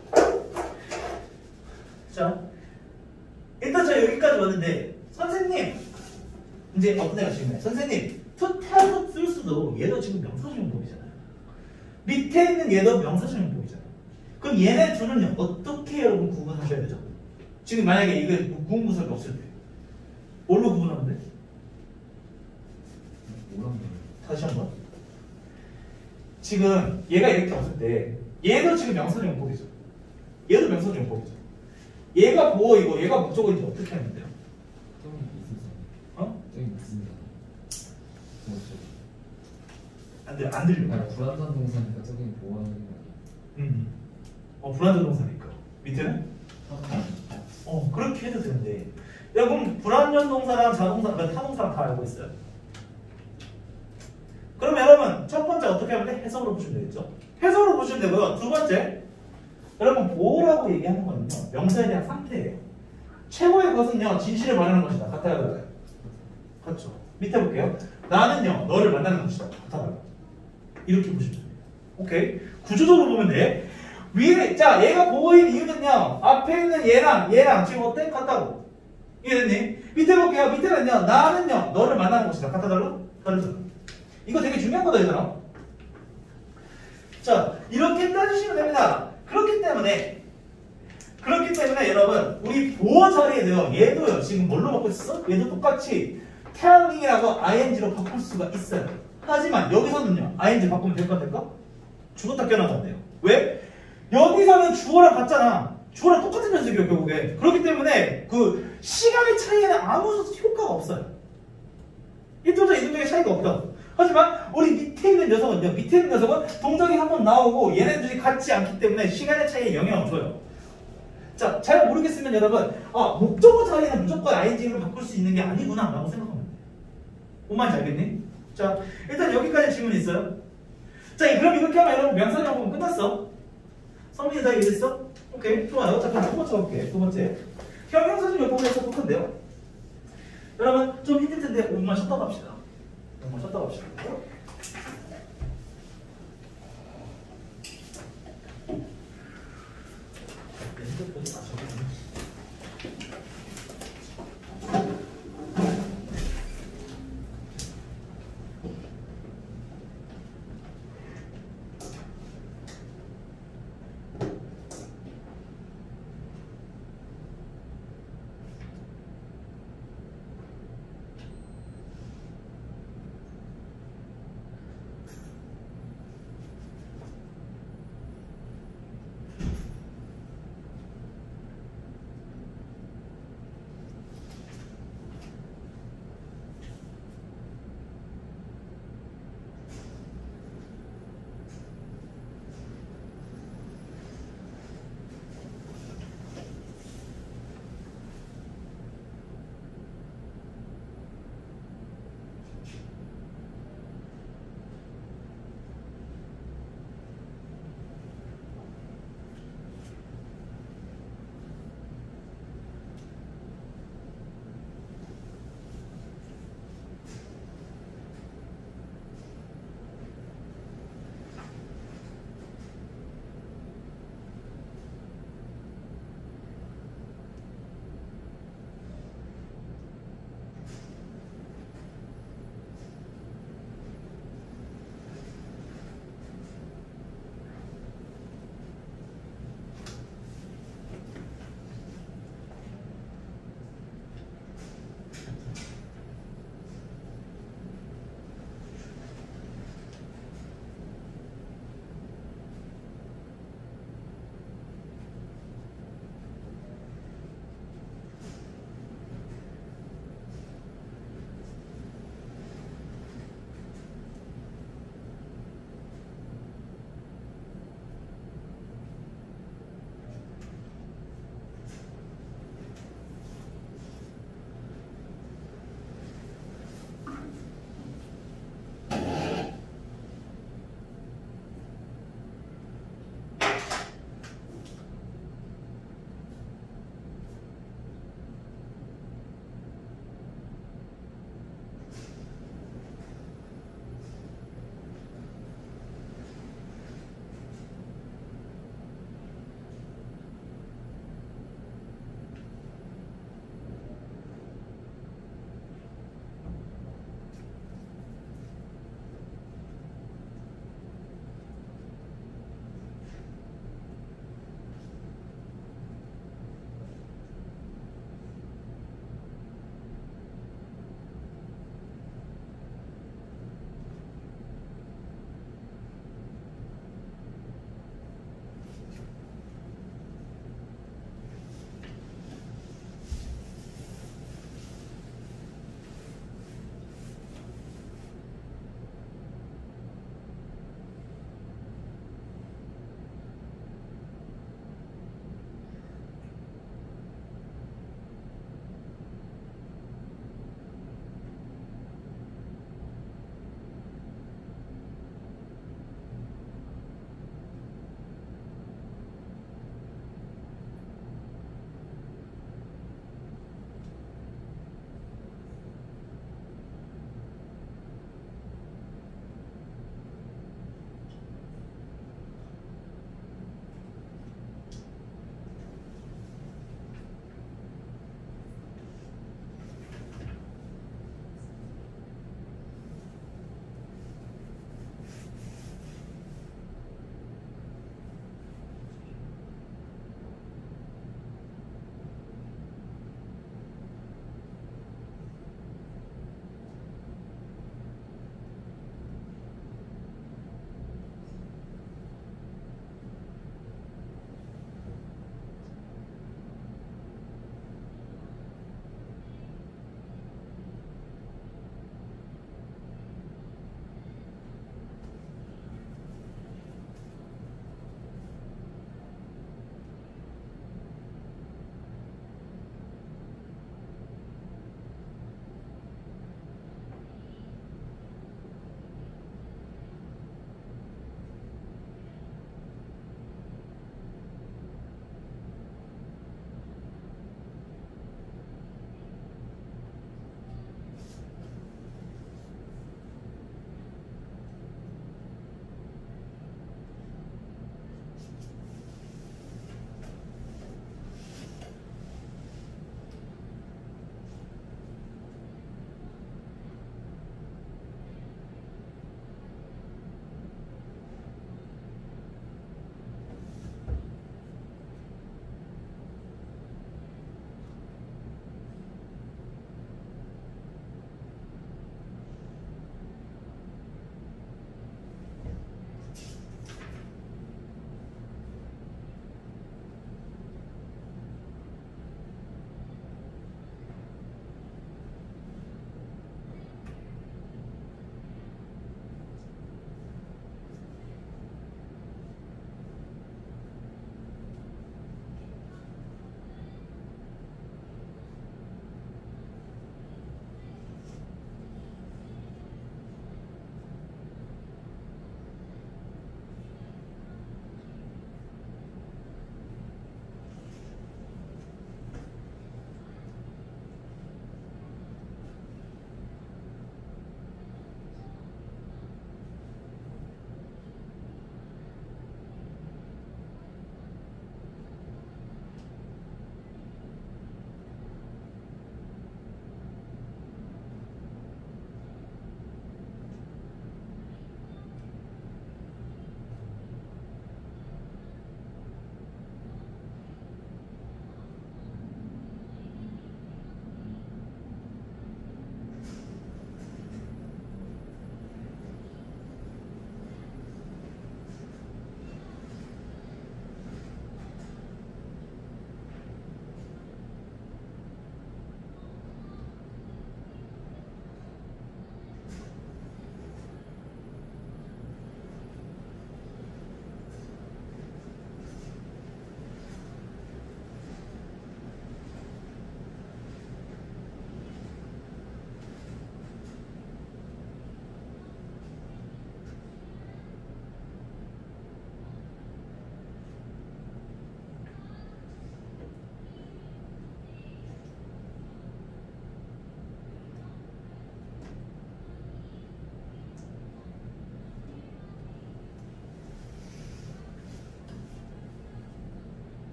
자, 일단 저 여기까지 왔는데 선생님 이제 어떤 애가 지금 선생님 to tell the truth도 얘도 지금 명사조용법이잖아요. 밑에 있는 얘도 명사조용법이잖아요. 그럼 얘네 둘은요 어떻게 여러분 구분하셔야 되죠? 지금 만약에 이게 구분구설이 없을 때 뭘로 구분하면 돼? 다시 한번. 지금 얘가 이렇게 왔을 때 얘도 지금 명사조용법이죠. 얘도 명사조용법이죠. 얘가 보어이고 얘가 목적어인지 어떻게 하면 돼요? 저기 무슨 어? 저기 무슨 안 들려. 안 들려. 아, 불완전 동사니까 저기 뭐 하는 거 아니야? 음. 어, 불완전 동사니까. 밑에는? 어, 그렇게 해도 되는데. 야, 그럼 불완전 동사랑 자동사, 타동사랑 다 알고 있어요. 그럼 여러분 첫 번째 어떻게 하면 돼? 해석으로 보시면 되겠죠? 해석으로 보시면 되고요. 두 번째 여러분 보호라고 얘기하는 거는요 명사에 대한 상태예요. 최고의 것은요 진실을 말하는 것이다. 같아야 달라요? 그렇죠. 밑에 볼게요. 나는요 너를 만나는 것이다. 같아 달라요? 이렇게 보시면 됩니다. 오케이. 구조적으로 보면 돼. 위에 자 얘가 보호인 이유는요 앞에 있는 얘랑 얘랑 지금 어때? 같다고. 이해됐니? 밑에 볼게요. 밑에는요 나는요 너를 만나는 것이다. 같아 달라? 다르죠. 이거 되게 중요한 거다, 얘들아. 자, 이렇게 따지시면 됩니다. 그렇기 때문에, 그렇기 때문에 여러분, 우리 보어 자리에도요, 얘도요, 지금 뭘로 바꿀 수 있어? 얘도 똑같이 telling이라고 아이엔지로 바꿀 수가 있어요. 하지만 여기서는요, 아이엔지 바꾸면 될까, 될까? 죽었다 깨어나간대요. 왜? 여기서는 주어랑 같잖아. 주어랑 똑같은 녀석이에요, 결국에. 그렇기 때문에 그 시간의 차이에는 아무 효과가 없어요. 일동작, 이동작의 차이가 없다고. 하지만 우리 밑에 있는 녀석은요. 밑에 있는 녀석은 동작이 한번 나오고 얘네들이 같지 않기 때문에 시간의 차이에 영향을 줘요. 자, 잘 모르겠으면 여러분, 아, 목적어 자리는 무조건 아이엔지로 바꿀 수 있는 게 아니구나 라고 생각하면 돼. 뭔 말인지 알겠니? 자, 일단 여기까지 질문 있어요. 자, 그럼 이렇게 하면 여러분 명사형은 끝났어. 성민이 다 이해했어? 오케이, 좋아요. 자, 그럼 두 번째 볼게. 두 번째. 형용사진 몇 번에서 똑같은데요? 여러분, 좀 힘들 텐데 오 분만 쉬었다 갑시다. 오 분만 쉬었다 갑시다. 핸드폰이 맞춰보네.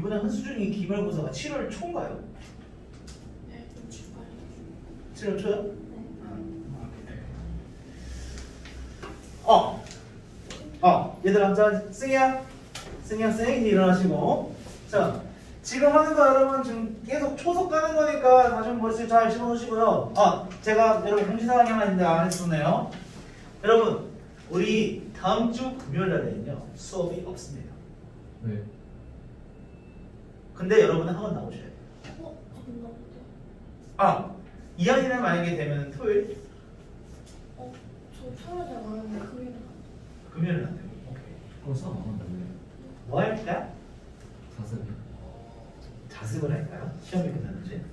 이번에 한 수준이 기말고사가 칠월 초인가요? 네, 좀 주말에. 칠월 초요? 네. 어, 어, 얘들아, 자, 승희야, 승희야, 승희 일어나시고, 자, 지금 하는 거 여러분 지금 계속 초속 가는 거니까 다시 한번 머릿속에 잘 집어넣으시고요. 아, 제가 여러분 공지사항이 하나 있는데 안 했었네요. 여러분, 우리 다음 주 금요일 날에는요 수업이 없습니다. 네. 근데 여러분은 학원 나오셔야 돼요. 어? 잠깐만. 아, 이 학년에 만약에 되면 토요일? 어? 저 토요일에 나오는데 금요일에 금요일은 안 돼요. 오케이. 그럼 수업 안 한다고요? 뭐 할까? 자습이. 자습을 할까요? 시험이 끝났는지.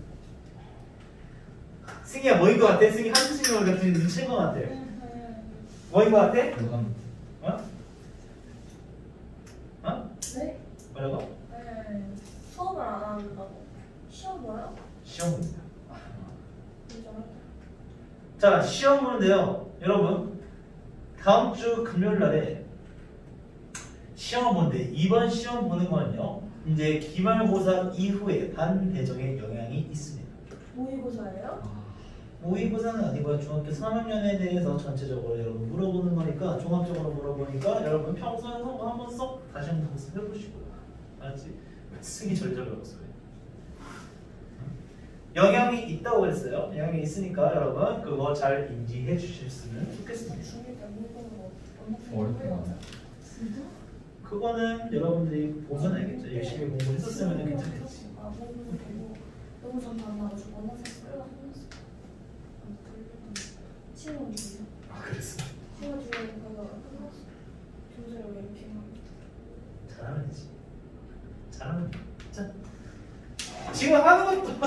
승희야 뭐인 것 같아? 승희 한수 승희 같은 눈치인 것 같아. 네. 뭐인 것 같아? 교감. 어? 어? 네? 뭐라고? 네. 수업을 안 한다고. 시험 뭐요? 시험입니다. 인정할게요. 자, 시험 보는데요. 여러분, 다음 주 금요일 날에 시험 보는데 이번 시험 보는 거는요. 이제 기말고사 이후에 반배정에 영향이 있습니다. 모의고사예요? 아, 모의고사는 아니고요. 중학교 삼 학년에 대해서 전체적으로 여러분 물어보는 거니까 종합적으로 물어보니까 여러분 평소에 한번 쏙 다시 한번 복습해보시고요. 알았지? 승이 절절히 없어요. 영향이 있다고 그랬어요. 영향이 있으니까 여러분 그거 잘 인지해 주셨으면 좋겠습니다. 중일 때 모의고사로 어렵게 나와요. 진짜? 그거는 여러분들이 보면 알겠죠. 열심히 공부했었으면 괜찮겠지. 아, 모의고사 되고 너무 전안 나가지고 원어사 끌려 하면서 시험 중이요? 아 그랬어. 시험 중에 가서 끝났어. 교재를 왜 이렇게 막 잘하면 되지. 잘하면 돼. 자, 지금 하는 것도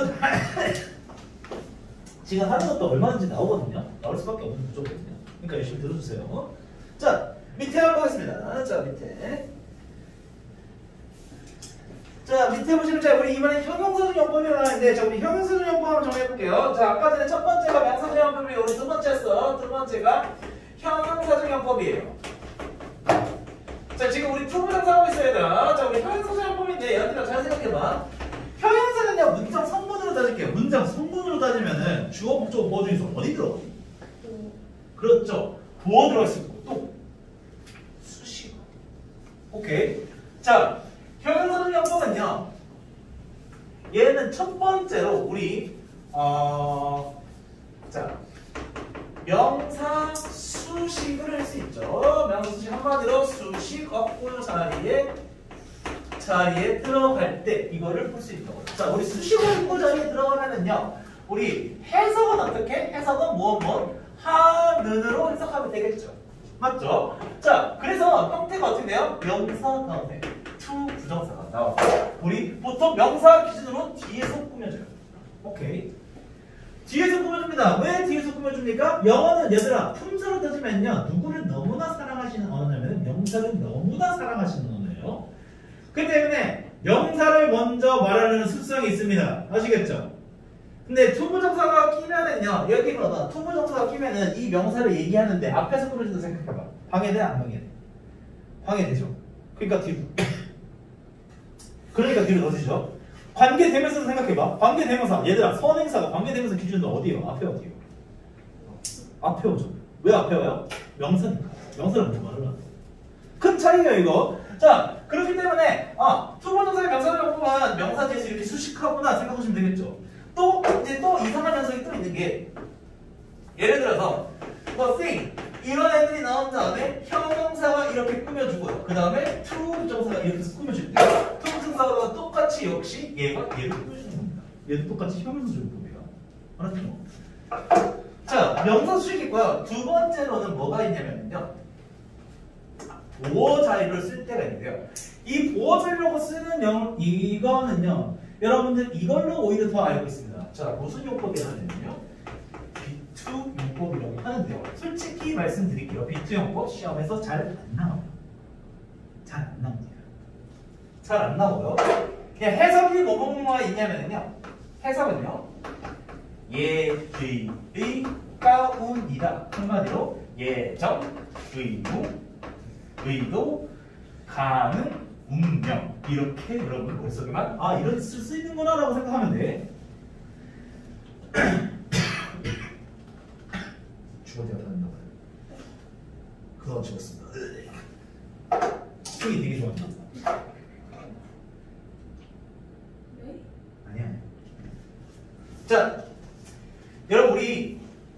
지금 하는 것도 얼마든지 나오거든요. 나올 수밖에 없는 구조거든요. 그러니까 열심히 들어주세요. 어? 자, 밑에 한번 보겠습니다. 자, 밑에. 자, 밑에 보시면 자, 우리 이번에 형용사준 용법이 나왔는데 자, 우리 형용사준 용법 한번 정해볼게요. 자, 아까 전에 첫 번째가 명사준 용법이고 우리 두 번째였어. 두 번째가 형용사준 용법이에요. 자, 지금 우리 투부정사 하고 있어야 돼. 자, 우리 형용사준 용법인데 얘들아 잘 생각해봐. 형용사는요 문장 성분으로 따질게요. 문장 성분으로 따지면은 주어, 목적어, 보어 중에서 어디 들어가? 또 그렇죠. 보어 들어갈 수 있고 또 수식. 오케이. 자, 형용사준 용법은요. 얘는 첫 번째로 우리 어, 자 명사 수식을 할 수 있죠. 명사 수식 한마디로 수식 어구 자리에 자리에 들어갈 때 이거를 볼 수 있다고. 자, 우리 수식 어구 자리에 들어가면은요. 우리 해석은 어떻게? 해석은 무엇 무엇 하는으로 해석하면 되겠죠. 맞죠? 자, 그래서 형태가 어떻게 돼요? 명사 다음에 to 부정사가 나와요. 우리 보통 명사 기준으로 뒤에서 꾸며줘요. 오케이. 뒤에서 꾸며줍니다. 왜 뒤에서 꾸며줍니까? 영어는 얘들아 품사로 따지면요 누구를 너무나 사랑하시는 언어냐면 명사를 너무나 사랑하시는 언어예요. 그 때문에 명사를 먼저 말하려는 습성이 있습니다. 아시겠죠? 근데 투부정사가 끼면은요 여기 봐봐. 투부정사가 끼면은 이 명사를 얘기하는데 앞에서 꾸며준다 생각해봐. 방해돼 안 방해돼? 방해되죠. 그러니까 뒤로 그러니까 뒤로 넣어주죠. 관계대명사 생각해봐. 관계대명사 얘들아 선행사가 관계대명사 기준은 어디예요? 앞에 어디예요? 앞에 오죠. 왜 앞에 와요? 명사니까. 명사를 먼저 말을 하는 큰 차이예요 이거. 자, 그렇기 때문에 아 투부정사의 명사를 보면 명사 뒤에서 이렇게 수식하구나 생각하시면 되겠죠. 또 이제 또 이상한 현상이 또 있는 게 예를 들어서 뭐 thing 이런 애들이 나온 다음에 형용사가 이렇게 꾸며주고요. 그 다음에 to 부정사가 이렇게 해서 꾸며줄 때 to 부정사가 똑같이 역시 얘가 얘를 꾸며주는 겁니다. 얘도 똑같이 형용사 준법이에요. 알았죠? 자, 명사 수식이 있고요. 두 번째로는 뭐가 있냐면요. 보어 자리를 쓸 때가 있는데요. 이 보어 자리라고 쓰는 영, 이거는요. 여러분들 이걸로 오히려 더 알고 있습니다. 자, 무슨 용법이 하냐면요. 비투 용법이라고 하는데요. 솔직히 말씀드릴게요. 비투 용법 시험에서 잘 안 나와요. 잘 안 나옵니다. 잘 안 나와요. 그냥 해석이 뭐뭐뭐가 있냐면요. 해석은요. 예의 가운이다. 한마디로 예정, 의무, 의도, 가능, 운명 이렇게 여러분 머릿속에만 아 이런 쓸 수 있는구나 라고 생각하면 돼. 죽어야 된다. 그거 죽었습니다. 속이 되게 좋았다. 네? 아니야. 자, 여러분 우리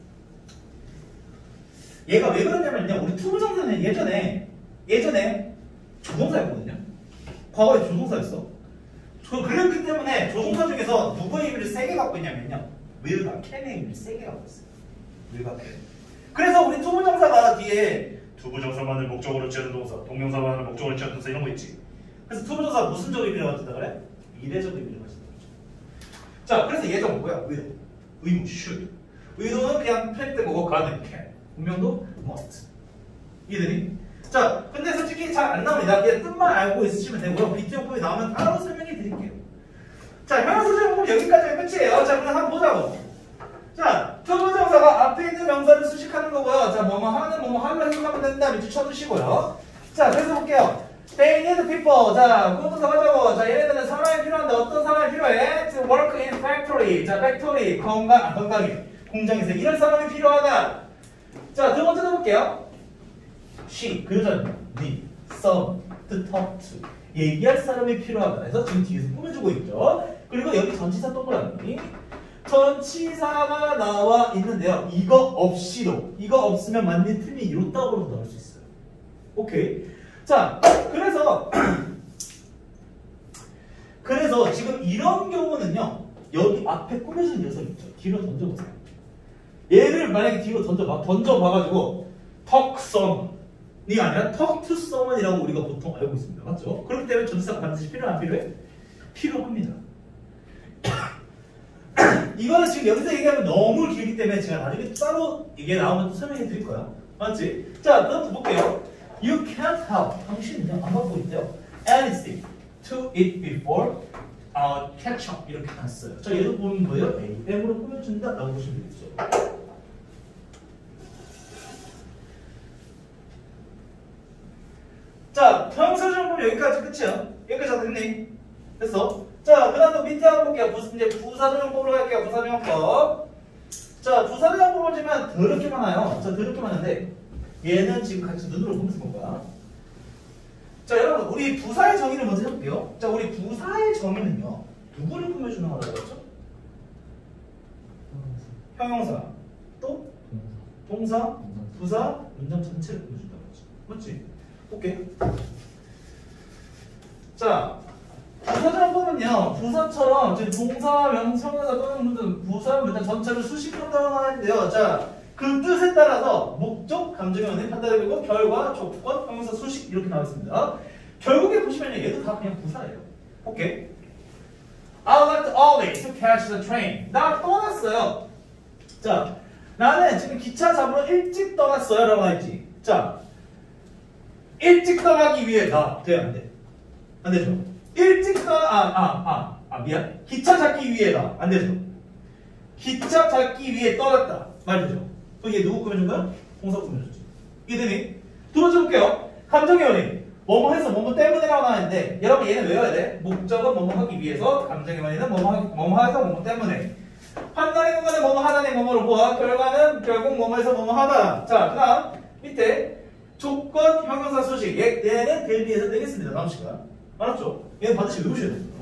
얘가 왜 그러냐면요. 우리 투부정사는 예전에 예전에 조동사였거든요. 과거에 조동사였어. 그- 그렇기 때문에 조동사 중에서 누구의 의미를 세게 갖고 있냐면요. will과 can의 의미를 세게 갖고 있어요. will과 can. 그래서 우리 투부정사가 뒤에 투부정사만을 목적으로 취하는 동사, 동명사만을 목적으로 취하는 동사 이런 거 있지. 그래서 투부정사 무슨 적 의미를 가진다 그래? 미래적 의미를 가진다 그러죠. 자, 그래서 예정은 뭐야? will, 의무, should. 의도는 그냥 편집된 거고 가는 can. 운명도 must. 이해되니? 자, 근데 솔직히 잘 안 나옵니다. 그냥 뜻만 알고 있으시면 되고요. 비트용법이 나오면 따로 설명해 드릴게요. 자, 형용사적용법 여기까지가 끝이에요. 자, 그럼 한번 보자고. 자, 투부정사가 앞에 있는 명사를 수식하는 거고요. 자, 뭐뭐 하는, 뭐뭐 하면 해석하면 된다. 밑줄 쳐주시고요. 자, 그래서 볼게요. They need people. 자, 그것부터 가자고. 자, 얘네들은 사람이 필요한데 어떤 사람이 필요해? To work in factory. 자, factory. 건강, 아, 건강이. 공장에서 이런 사람이 필요하다. 자, 두 번째도 볼게요. She, 그 여자는 need, some, to talk to. 얘기할 사람이 필요하다. 그래서 지금 뒤에서 꾸며주고 있죠. 그리고 여기 전치사 동그라미. 전치사가 나와 있는데요. 이거 없이도, 이거 없으면 맞는 틀이 이렇다고도 나올 수 있어요. 오케이. 자, 그래서 그래서 지금 이런 경우는요. 여기 앞에 꾸며진 녀석 있죠. 뒤로 던져보세요. 얘를 만약에 뒤로 던져봐, 던져봐가지고 talk some이 아니라 talk to someone이라고 우리가 보통 알고 있습니다. 맞죠? 그렇기 때문에 전치사가 반드시 필요 안 필요해? 필요합니다. 이거는 지금 여기서 얘기하면 너무 길기 때문에 제가 나중에 따로 이게 나오면 또 설명해 드릴 거야. 맞지? 자, 그럼 볼게요. You can't help. 당신은요, 안 갖고 있대요. Anything to eat before uh, catch up. 이렇게 갔어요. 자, 얘도 보는 거예요. A, M으로 꾸며준다. 라고 보시면 되겠죠. 자, 형용사적용법 여기까지 끝이야. 여기까지 다 됐니? 됐어? 자, 그 다음 밑에 한번 볼게요. 부, 이제 부사적용법으로 갈게요. 부사적용법. 자, 부사적용법을 보시면 더럽게 많아요. 자, 더럽게 많은데 얘는 지금 같이 눈으로 보면서 볼 거야. 자, 여러분, 우리 부사의 정의를 먼저 해볼게요. 자, 우리 부사의 정의는요. 누구를 꾸며주는 거라고 했죠? 형용사. 또? 동사, 부사, 문장 전체를 꾸며준다고 했죠. 맞지? 오케이. 자, 부사적용법은요, 부사처럼 지금 동사, 명사명사 또는 무슨 부사, 문장 전체를 수식한다고 하는데요. 자, 그 뜻에 따라서 목적, 감정의 원인, 판단되고 결과, 조건, 형용사, 수식 이렇게 나와 있습니다. 결국에 보시면 얘도 다 그냥 부사예요. 오케이. I left early to catch the train. 나 떠났어요. 자, 나는 지금 기차 잡으러 일찍 떠났어요. 라고 했지. 자, 일찍 떠나기 위해 나 돼, 안 돼? 안 되죠? 일찍 떠나, 아, 아, 아, 아, 미안. 기차 잡기 위해다. 안 되죠? 기차 잡기 위해 떠났다. 말 되죠? 그럼 얘 누구 꾸며준 거야? 동사 꾸며줬지. 이해되니? 두 번째 볼게요. 감정의 원인. 뭐뭐 해서 뭐뭐 때문에라고 하는데, 여러분 얘는 외워야 돼. 목적은 뭐뭐 하기 위해서, 감정의 원인은 뭐뭐, 하기, 뭐뭐 해서 뭐뭐 때문에. 판단의 공간은 뭐뭐 하다니 뭐뭐로 보아. 결과는 결국 뭐뭐 해서 뭐뭐 하다. 자, 그 다음 밑에 조건, 형용사, 수식. 얘, 얘는 대비해서 되겠습니다. 다음 시간. 알았죠? 얘는 반드시 외우셔야 됩니다.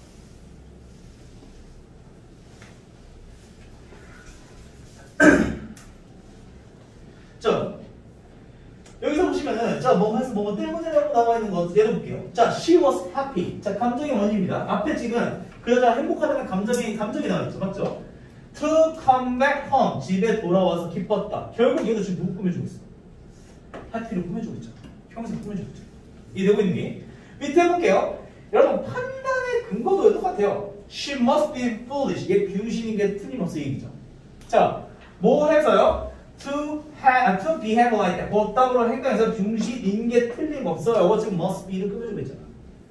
자, 여기서 보시면은, 자, 뭐뭐 해서 뭐뭐 때문에라고 나와 있는 거 예를 볼게요. 자, she was happy. 자, 감정의 원인입니다. 앞에 지금 그 여자 행복하다는 감정이, 감정이 나와 있죠. 맞죠? To come back home. 집에 돌아와서 기뻤다. 결국 얘도 지금 누구 꾸며주고 있어? happy를 꾸며주고 있잖아. 형사 꾸며주고 있죠. 이해되고 있니? 밑에 해볼게요. 여러분, 판단의 근거도 똑같아요. She must be foolish. 얘 비유신인 게 틀림없어 얘기죠. 자, 뭐 해서요? To have, to behave like that. 보따구로 행동해서 중시인 게 틀림없어요. 이거 지금 must be를 꾸며주고 있잖아.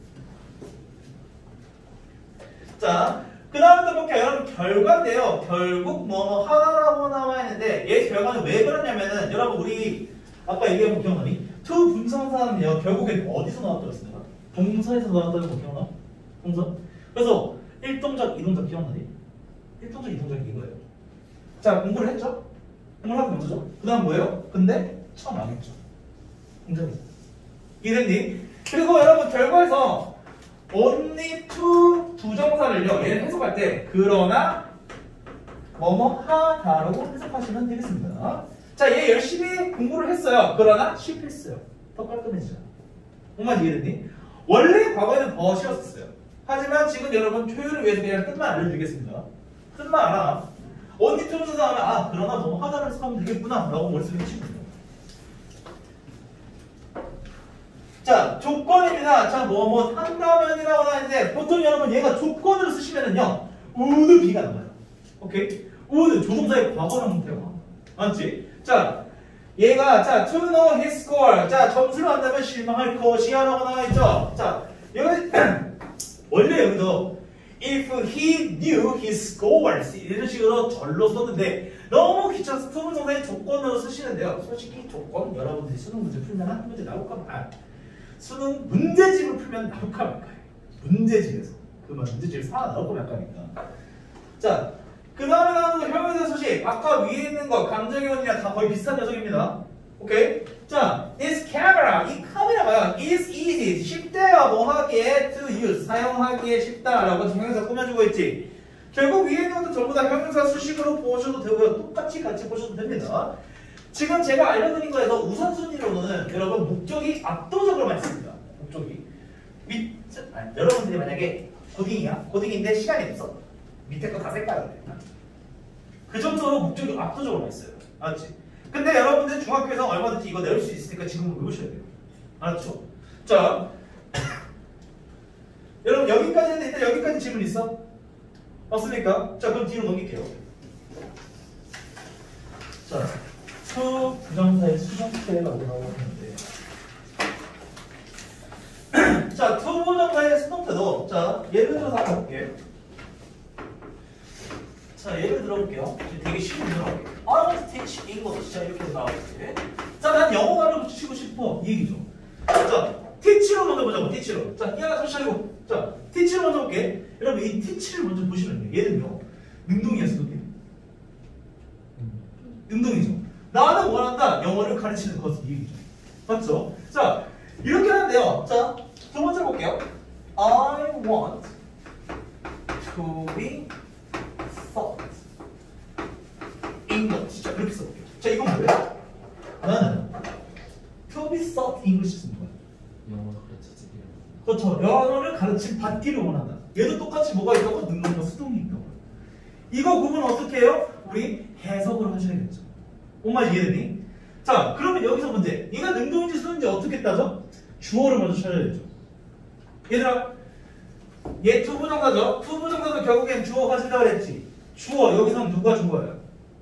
자, 그 다음에 또 볼게요. 여러분, 결과인데요. 결국 뭐 하나라고 나와 있는데 얘 결과는 왜 그러냐면은 여러분, 우리 아까 얘기해본 기억나니? to 분성사는요. 결국엔 어디서 나왔다고 했습니까? 동사에서 나왔다는 거 기억나? 동사? 그래서 일동작, 이동작 기억나니? 일동작, 이동작 이거예요. 자, 공부를 했죠? 공부를 하고 문제죠? 그 다음 뭐예요? 근데 처음 안 했죠. 공작이. 이해됐니? 그리고 여러분 결과에서 only to 부정사를요, 얘를 해석할 때 그러나 뭐뭐 하다라고 해석하시면 되겠습니다. 자, 얘 열심히 공부를 했어요. 그러나 실패했어요. 더 깔끔해지잖아. 정말 이해됐니? 원래 과거에는 더 쉬웠었어요. 하지만 지금 여러분 효율을 위해서 그냥 뜻만 알려드리겠습니다. 뜻만 알아. only to 부정사 하면 아 그러나 뭐뭐 하다를 해석하면 되겠구나 라고 머릿속에 치면 돼요. 자, 조건입니다. 자, 뭐, 뭐, 한다면이라고 하는데, 보통 여러분 얘가 조건으로 쓰시면은요, would be가 나와요. 오케이? would, 조동사의 과거랑 형태가. 맞지? 자, 얘가, 자, to know his score. 자, 점수를 안다면 실망할 것이야. 라고 나와있죠? 자, 여기, 원래 여기도, if he knew his scores. 이런 식으로 절로 썼는데, 너무 귀찮아서 투부정사의 조건으로 쓰시는데요. 솔직히 조건, 여러분들이 수능 문제 풀면 한 문제 나올까 봐. 수능 문제집을 풀면 나올까 말까요? 문제집에서. 그 문제집에서 하나 나올까 말까니까. 자, 그 다음에 나오는 거 혐의대 소식. 아까 위에 있는 거 감정의원이랑 다 거의 비슷한 녀석입니다. 오케이? 자, this camera. 이 카메라가 is easy. 쉽대요. 뭐 하기에 to use. 사용하기에 쉽다라고 형용사 꾸며주고 있지. 결국 위에 있는 것도 전부 다 형용사 수식으로 보셔도 되고요. 똑같이 같이 보셔도 됩니다. 지금 제가 알려드린 거에서 우선순위로는 여러분 목적이 압도적으로 많이 씁니다. 목적이 밑 아니, 여러분들이 만약에 고딩이야 고딩인데 시간이 없어 밑에 거 다 셀까야 돼. 그 정도로 목적이 압도적으로 많이 써요. 알았지? 근데 여러분들 중학교에서 얼마든지 이거 내올 수 있으니까 지금 외우셔야 돼요. 알았죠? 자 여러분 여기까지 했는데 일단 여기까지 질문 있어? 없습니까? 자 그럼 뒤로 넘길게요. 자 수 부정사의 수동태라고 나오는데 자, 투 부정사의 수동태도 자, 예를 들어서 한번 볼게요. 자, 예를 들어볼게요. 되게 쉬운 문제로 할게요. I want to teach English. 자, 이렇게 나와볼게요. 자, 난 영어를 붙이고 싶어. 이 얘기죠. 자, teach로 먼저 보자고, teach로. 자, 야, 정신 차리고. 자, teach로 먼저 볼게. 여러분, 이 teach를 먼저 보시면요. 얘는요, 능동이야, 수동태. 능동이죠. 나는 원한다. 영어를 가르치는 것은 이 얘기죠. 맞죠? 자, 이렇게 하는데요. 자, 두 번째 볼게요. I want to be taught English. 자, 그렇게 써볼게요. 자, 이건 뭐예요? 나는 to be taught English 쓰는 거야. 영어를 가르쳐주기. 그렇죠. 영어를 가르침 받기를 원한다. 얘도 똑같이 뭐가 있다고? 능동과 수동이 있다고. 이거 구분 어떻게 해요? 우리 해석을 하셔야겠죠. 엄마 이해되니? 자, 그러면 여기서 문제. 얘가 능동인지 수동인지 어떻게 따져? 주어를 먼저 찾아야 되죠. 얘들아, 얘 투부정사죠? 투부정사도 결국엔 주어가 된다고 그랬지. 주어, 여기서는 누가 주어예요?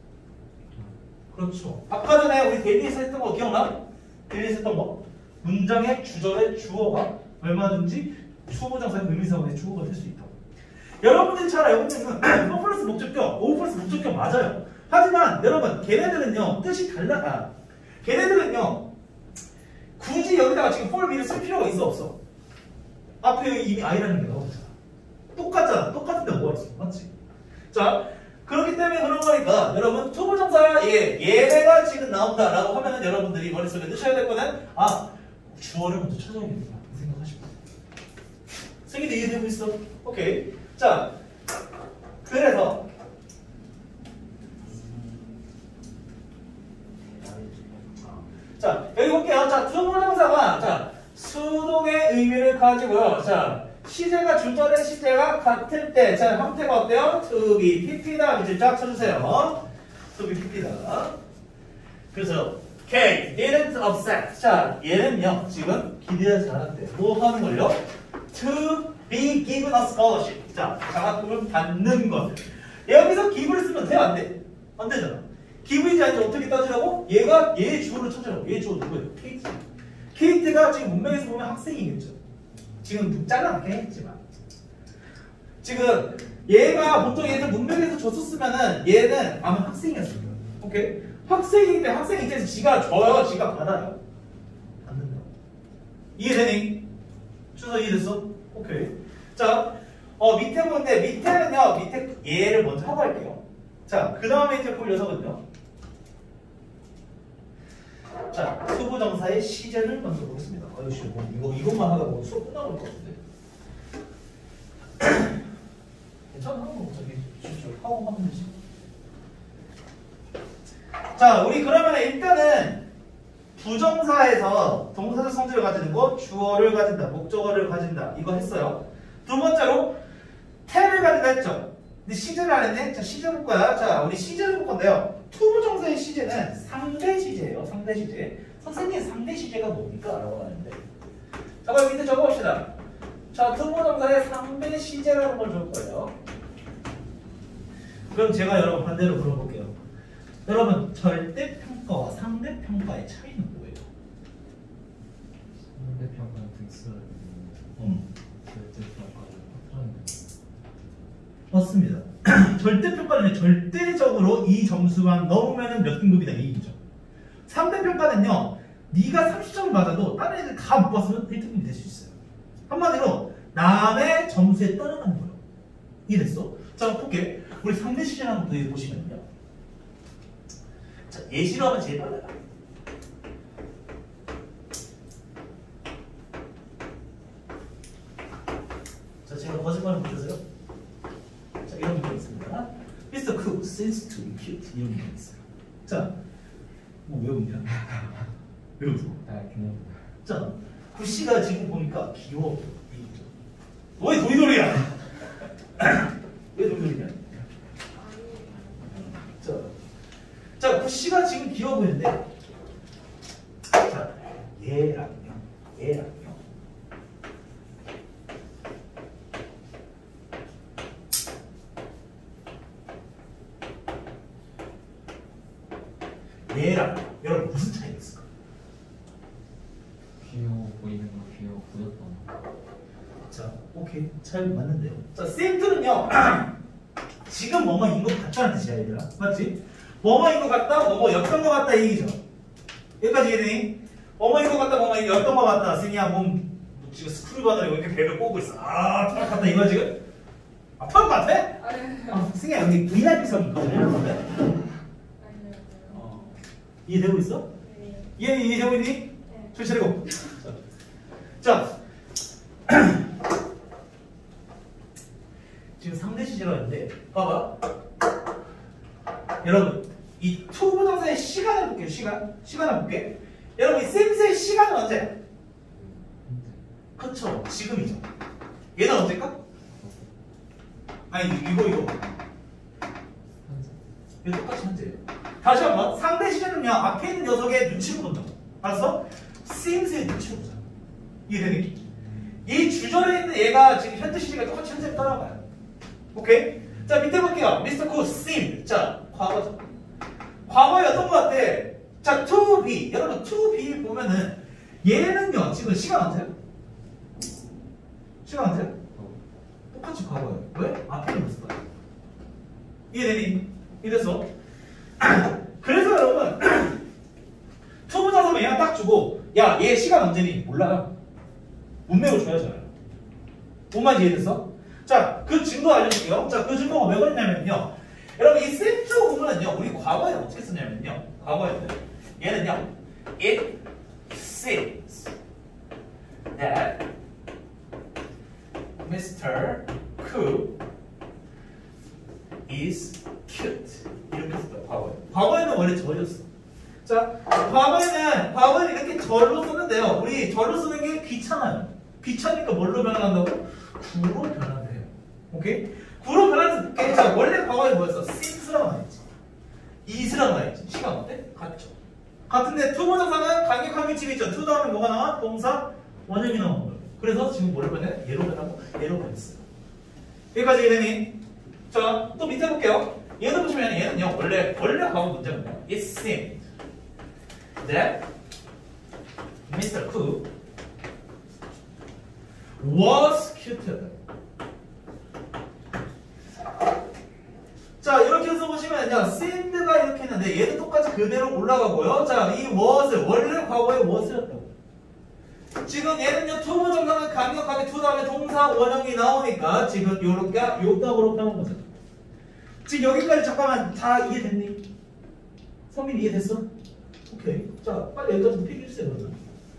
그렇죠. 아까 전에 우리 데뷔에서 했던 거 기억나? 데뷔에서 했던 거? 문장의 주절의 주어가 얼마든지 투부정사의 의미상의 주어가 될 수 있다고. 여러분들이 잘 알고 있는 건 O 플러스 목적격, O 플러스 목적격 맞아요. 하지만 여러분 걔네들은요 뜻이 달라. 아, 걔네들은요 굳이 여기다가 지금 for me를 쓸 필요가 있어 없어? 앞에 여기 이미 I라는 게 나오잖아. 똑같잖아. 똑같은데 뭐가 있어? 맞지? 자, 그렇기 때문에 그런 거니까 여러분 투부정사 얘, 얘네가 지금 나온다라고 하면은 여러분들이 머릿속에 넣으셔야 될 거는 아 주어를 먼저 찾아야겠다 생각하시면 돼요. 승희도 이해되고 있어? 오케이. 자, 그래서 자, 여기 볼게요. 자, 투부정사가 자, 수동의 의미를 가지고요. 자, 시제가 주절의 시제가 같을 때, 자, 형태가 어때요? to be pp다. 이제 쫙 쳐주세요. to be pp다. 그래서 Kate didn't upset. 자, 얘는요, 지금 기대하지 않았대. 뭐 하는 걸요? to be given a scholarship. 자, 장학금을 받는 것. 여기서 give를 쓰면 돼? 안 돼? 안 되잖아. 기분이지 않지 어떻게 따지라고? 얘가 얘 주어를 찾으라고. 얘 주어 누구예요? 케이트. 케이트가 지금 문맥에서 보면 학생이겠죠. 지금 잘라놓게 했지만 지금 얘가 보통 얘들 문맥에서 줬었으면은 얘는 아마 학생이었을 거예요. 오케이? 학생인데 학생 입장에서 지가 줘요, 지가 받아요. 받는다. 이해되니? 순서 이해됐어? 오케이. 자, 어, 밑에 보는데, 밑에는요, 밑에 얘를 먼저 하고 할게요. 자, 그 다음에 이제 볼 녀석은요. 자, 투부정사의 시제를 먼저 보겠습니다. 아유씨, 뭐, 이거, 이것만 하다 보면 수업 끝나버릴 것 같은데. 괜찮아? 뭐, 저기, 실수 하고 하면 되지. 자, 우리 그러면 일단은 부정사에서 동사적 성질을 가지는 거, 주어를 가진다, 목적어를 가진다. 이거 했어요. 두 번째로, 태를 가진다 했죠. 근데 시제를 안 했네? 자, 시제 볼 거야. 자, 우리 시제를 볼 건데요. 투부정사의 시제는 상대 시제예요. 상대 시제. 선생님, 상대 시제가 뭡니까? 라고 하는데. 자, 그럼 밑에 적어봅시다. 자, 투부정사의 상대 시제라는 걸 줄 거예요. 그럼 제가 여러분 반대로 물어볼게요. 여러분, 절대평가와 상대평가의 차이는 뭐예요? 상대평가는 등수를 음. 절대평가는 확정이 맞습니다. 절대평가는 절대적으로 이 점수만 넘으면 몇 등급이다 이 얘기죠. 상대평가는요, 네가 삼십 점을 맞아도 다른 애들 다 못 봤으면 일 등급이 될 수 있어요. 한마디로 남의 점수에 따라가는 거예요. 이해됐어? 자, 볼게. 우리 상대 시제라는 것도 보시면요. 자, 예시로 하면 제일 빨라요. 자, 제가 거짓말을 못해서요. 자, 이런 문제 있습니다. 미스터 Cook seems to be cute. 이런 문제 있어요. 자, 뭐 왜 웃냐? 왜 웃어? 아, 그냥 자, 구씨가 지금 보니까 귀여워. 왜 도이돌이야? 왜 도이돌이냐? 자, 자, 구씨가 지금 귀여워 보이는데, 자, 얘랑요, 얘랑요. 얘랑 여러분 무슨 차이가 있을까? 귀여워 보이는 거 귀여워 보였던 자, 오케이. 잘 맞는데요. 자, 샘플은요, 지금 뭐뭐인 것 같다는 뜻이야, 얘들아. 맞지? 뭐뭐인 것 같다, 뭐뭐였던 것 같다, 이 얘기죠. 여기까지 이해되니? 뭐뭐인 것 같다, 뭐뭐였던 것 같다. 쌤이야, 몸, 지금 스크류바다로 이렇게 배를 꼬고 있어. 아, 토할 것 같다, 이거 지금? 아플 것 같아? 아니요. 아, 쌤이야, 여기 브이아이피석이 있거든, 이러는데. 아니요. 어. 이해되고 있어? 네. 이해, 이해되고 있니? 네. 줄 차리고. 자. 지금 상대 시제가 있는데, 봐봐. 여러분, 이 투부정사의 시간을 볼게요, 시간. 시간을 볼게. 여러분, 이 쌤스의 시간은 언제? 그쵸, 지금이죠. 얘는 언제일까? 아니, 이거, 이거. 이거 똑같이 현재예요. 다시 한 번. 상대 시제는요, 앞에 있는 녀석의 눈치를 본다고. 알았어? 쌤스의 눈치를 보자. 이해되니? 이 주절에 있는 얘가 지금 현재 시제가 똑같이 현재를 따라가요. 오케이? 자, 밑에 볼게요. 미스터 코 seemed. 자, 과거죠. 과거에 어떤 것 같아? 자, to be. 여러분, to be 보면은 얘는요, 지금 시간 언제야? 시간 언제야? 똑같이 과거예요. 왜? 앞에 있는 모습 봐요. 이해되니? 이래서. 그래서 여러분, 투부정사 얘만 딱 주고, 야, 얘 시간 언제니? 몰라요. 문맥을 줘야죠. 뭔 말인지 이해됐어? 자, 그 증거 알려줄게요. 자, 그 증거가 왜 그러냐면요. 여러분, 이 셈쪽 부분은요, 우리 과거에 어떻게 쓰냐면요. 과거에는 얘는요, it seems that 미스터 Cook is cute. 이렇게 썼어요, 과거에. 과거에는 원래 저였어. 자, 과거에는, 과거에는 이렇게 절로 쓰는데요. 우리 절로 쓰는 게 귀찮아요. 귀찮으니까 뭘로 변환한다고? 구로 변환해요. 오케이? 구로 변환해서, 자, 원래 과거에 뭐였어? since라고 나있지. is라고 나있지. 시간 어때? 같죠. 같은데, 투부정사는 간격한 규칙이 있죠. to 다음에 뭐가 나와? 동사, 원형이 나오는 거예요. 그래서 지금 뭐를 변해? 얘로 변하고, 얘로 변했어요. 여기까지 이해되니? 자, 또 밑에 볼게요. 얘는 보시면 얘는요, 원래, 원래 과거 문제가 뭐야? It seemed that 미스터 Cook was cute. 자, 이렇게 해서 보시면요, seemed가 이렇게 했는데 얘도 똑같이 그대로 올라가고요. 자, 이 was을 원래 과거의 was였다고. 지금 얘는요 투부 정사는 강력하게 투 다음에 동사 원형이 나오니까 지금 요렇게 요격으로 펴는 거죠. 지금 여기까지 잠깐만 다 이해됐니? 성민 이해됐어? 오케이. 자 빨리 여기까지 필기해주세요 그러면.